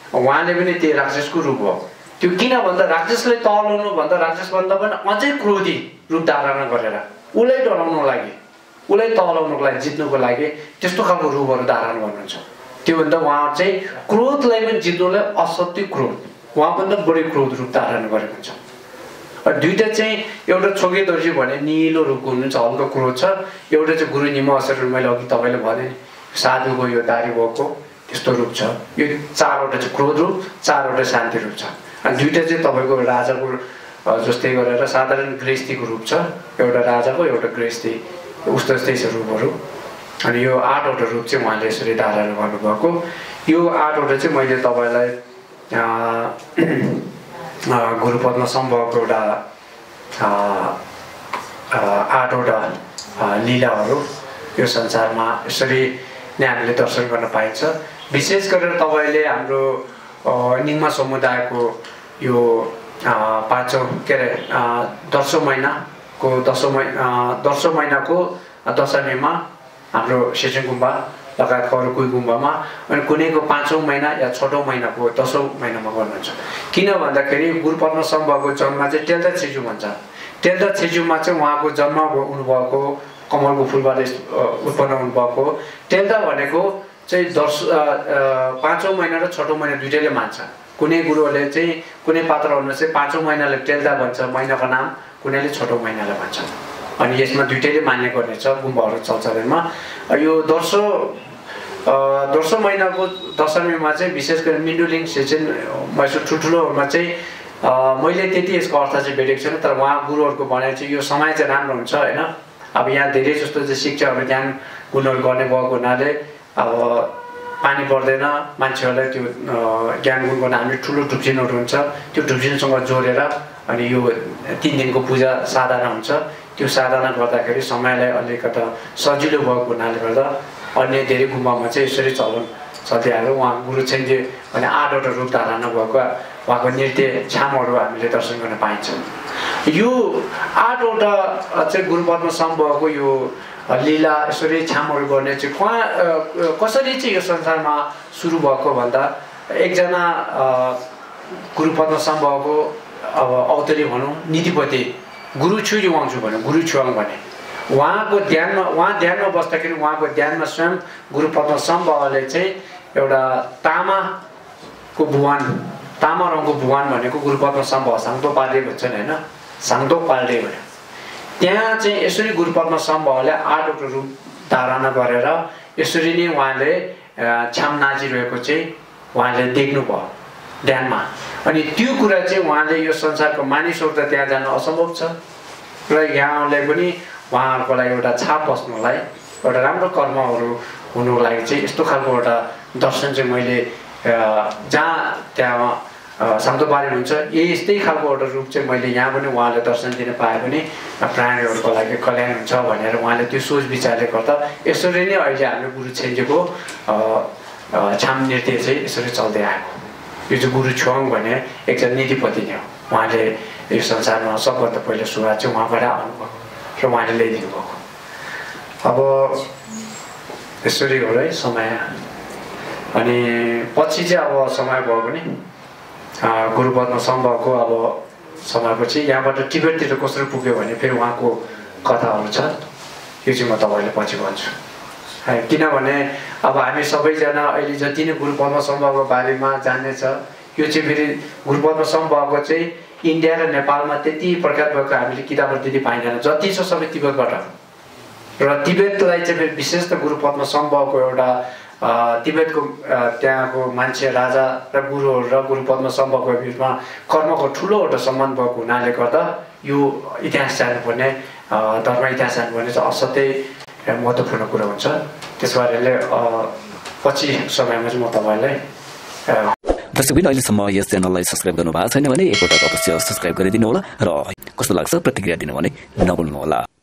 उहाँले पनि त्यो राक्षसको रूप हो। त्यो किन भन्दा राक्षसले तलाउनु भन्दा राक्षसभन्दा पनि अझै क्रोधी रूप धारण गरेर उसलाई डराउनको लागि, उसलाई तलाउनको लागि, जित्नुको लागि त्यस्तो खालको रूपहरू धारण गर्नुहुन्छ। त्योभन्दा उहाँ चाहिँ क्रोधलाई पनि जित्नुलाई असत्य क्रोध, उहाँभन्दा बढी क्रोध रूप धारण गरेको हुन्छ। दुईटा चाहिँ एउटा छोके दर्जी भने निलो रूपको हुनुहुन्छ, हल्का क्रोध छ। एउटा चाहिँ गुरु निम असर, मैले अघि तपाईँले भने साधुको यो दारी भएको त्यस्तो रूप छ। यो चारवटा चाहिँ क्रोध रूप, चारवटा शान्ति रूप छ। अनि दुईटा चाहिँ तपाईँको राजाको जस्तै गरेर साधारण गृहस्थीको रूप छ, एउटा राजाको एउटा गृहस्थी उस्तो जस्तै छ रूपहरू। अनि यो 8वटा रूप चाहिँ उहाँले यसरी धारण गर्नुभएको। यो 8वटा चाहिँ मैले तपाईँलाई गुरुपद्म सम्भवको एउटा 8वटा लीलाहरू यो संसारमा यसरी नै हामीले दर्शन गर्न पाइन्छ। विशेष गरेर तपाईँले हाम्रो निङ्मा समुदायको यो 5औँ के अरे 10औँ महिनाको 10औँ महिनाको दशमीमा हाम्रो सेचेङ गुम्बा लगायतको अरू कोही गुम्बामा, अनि कुनैको 5औँ महिना या 6औँ महिनाको 10औँ महिनामा गर्नुहुन्छ। किन भन्दाखेरि गुरुपद्म सम्भवको जन्म चाहिँ टेल्दा छेजु भन्छ। टेल्दा छेजुमा चाहिँ उहाँको जन्म हुनुभएको, कमलको फुलबाट उत्पन्न हुनुभएको। टेल्दा भनेको चाहिँ 5औँ महिना र 6औँ महिना दुइटैले मान्छ। कुनै गुरुहरूले चाहिँ कुनै पात्रहरूले चाहिँ 5औँ महिनाले टेल्दा भन्छ महिनाको नाम, कुनैले 6औँ महिनालाई भन्छ। अनि यसमा दुइटैले मान्ने गर्ने छ गुम्बाहरू चलचलनमा। यो 10औँ महिनाको दशमीमा चाहिँ विशेष गरी मिन्डुलिङ सेचेन मैसुर ठुल्ठुलोहरूमा चाहिँ मैले त्यति यसको अर्थ चाहिँ भेटेको छैन, तर उहाँ गुरुहरूको भनाइ चाहिँ यो समय चाहिँ राम्रो हुन्छ होइन। अब यहाँ धेरै जस्तो चाहिँ शिक्षाहरू ज्ञान गुणहरू गर्ने भएको हुनाले अब पानी पर्दैन, मान्छेहरूलाई त्यो ज्ञान गुण गर्न हामीले ठुलो ढुप्चिनहरू हुन्छ, त्यो ढुप्चिनसँग जोडेर अनि यो 3 दिनको पूजा साधना हुन्छ। त्यो साधना गर्दाखेरि समयलाई अलिकता सजिलो भएको हुनाले गर्दा अन्य धेरै गुम्बामा चाहिँ यसरी चलन चल्दै आयो। उहाँ गुरु छेन्जे भने 8वटा रूप धारण भएको उहाँको नृत्य छामहरू हामीले दर्शन गर्न पाइन्छ। यो 8वटा चाहिँ गुरुपद्म सम्भवको यो लीला यसरी छामहरू गर्ने चाहिँ कसरी चाहिँ यो संसारमा सुरु भएको भन्दा एकजना गुरुपद्म सम्भवको अब अवतरी भनौँ नीतिपति गुरु छु वाङ्छु भन्यो, गुरु छुवाङ भने उहाँ ध्यानमा बस्दाखेरि उहाँको ध्यानमा स्वयं गुरुपद्म सम्भवले चाहिँ एउटा तामाको भुवन, तामा रङको भुवन भनेको गुरुपद्म सम्भव साङदो पाल्डे भन्छन् होइन, साङदो पाल्डे भन्यो। त्यहाँ चाहिँ यसरी गुरुपद्म सम्भवले 8वटा रूप धारण गरेर यसरी नै उहाँले छाम नाचिरहेको चाहिँ उहाँले देख्नुभयो ध्यानमा। अनि त्यो कुरा चाहिँ उहाँले यो संसारको मानिसहरू त त्यहाँ जान असम्भव छ र यहाँले पनि उहाँहरूको लागि एउटा छाप बस्नुलाई, एउटा राम्रो कर्महरू हुनुको लागि चाहिँ यस्तो खालको एउटा दर्शन चाहिँ मैले जहाँ त्यहाँ साङ्दोपाली हुन्छ यस्तै खालको एउटा रूप चाहिँ मैले यहाँ पनि उहाँले दर्शन दिन पाए पनि प्राणीहरूको लागि कल्याण हुन्छ भनेर उहाँले त्यो सोच विचारले गर्दा यसरी नै अहिले हाम्रो गुरु छेन्जेको छाम नृत्य चाहिँ यसरी चल्दै आएको। यो चाहिँ गुरु छुवाङ भने एकजना नीतिपति नै हो। उहाँले यो संसारमा सबभन्दा पहिलो सुरुवात चाहिँ उहाँबाट आउनुभएको र उहाँले ल्याइदिनु भएको। अब यसरी हो है समय। अनि पछि चाहिँ अब समय भयो भने गुरुपद्म सम्भवको अब समयपछि यहाँबाट तिब्बततिर कसरी पुग्यो भने फेरि उहाँको कथाहरू छ, यो चाहिँ म तपाईँलाई पछि भन्छु। किनभने अब हामी सबैजना अहिले जति नै गुरुपद्म सम्भवको बारेमा जान्ने छ, यो चाहिँ फेरि गुरुपद्म सम्भवको चाहिँ इन्डिया र नेपालमा त्यति प्रख्यात भएको हामीले किताबहरू त्यति पाइँदैन, जति छ सबै तिब्बतबाट। र तिब्बतलाई चाहिँ फेरि विशेष त गुरुपद्म सम्भवको एउटा तिब्बतको त्यहाँको मान्छे राजा र गुरुहरू र गुरुपद्म सम्भवको बिचमा कर्मको ठुलो एउटा सम्बन्ध भएको हुनाले गर्दा यो इतिहास जानुपर्ने, धर्म इतिहास जानुपर्ने चाहिँ असाध्यै महत्त्वपूर्ण कुरा हुन्छ। त्यसबारेले पछि समयमा चाहिँ म तपाईँलाई दर्शकबिन अहिलेसम्म यस च्यानललाई सब्सक्राइब गर्नु भएको छैन भने एकपटक अवश्य सब्सक्राइब गरिदिनु होला र कस्तो लाग्छ प्रतिक्रिया दिनु भने नभुल्नु होला।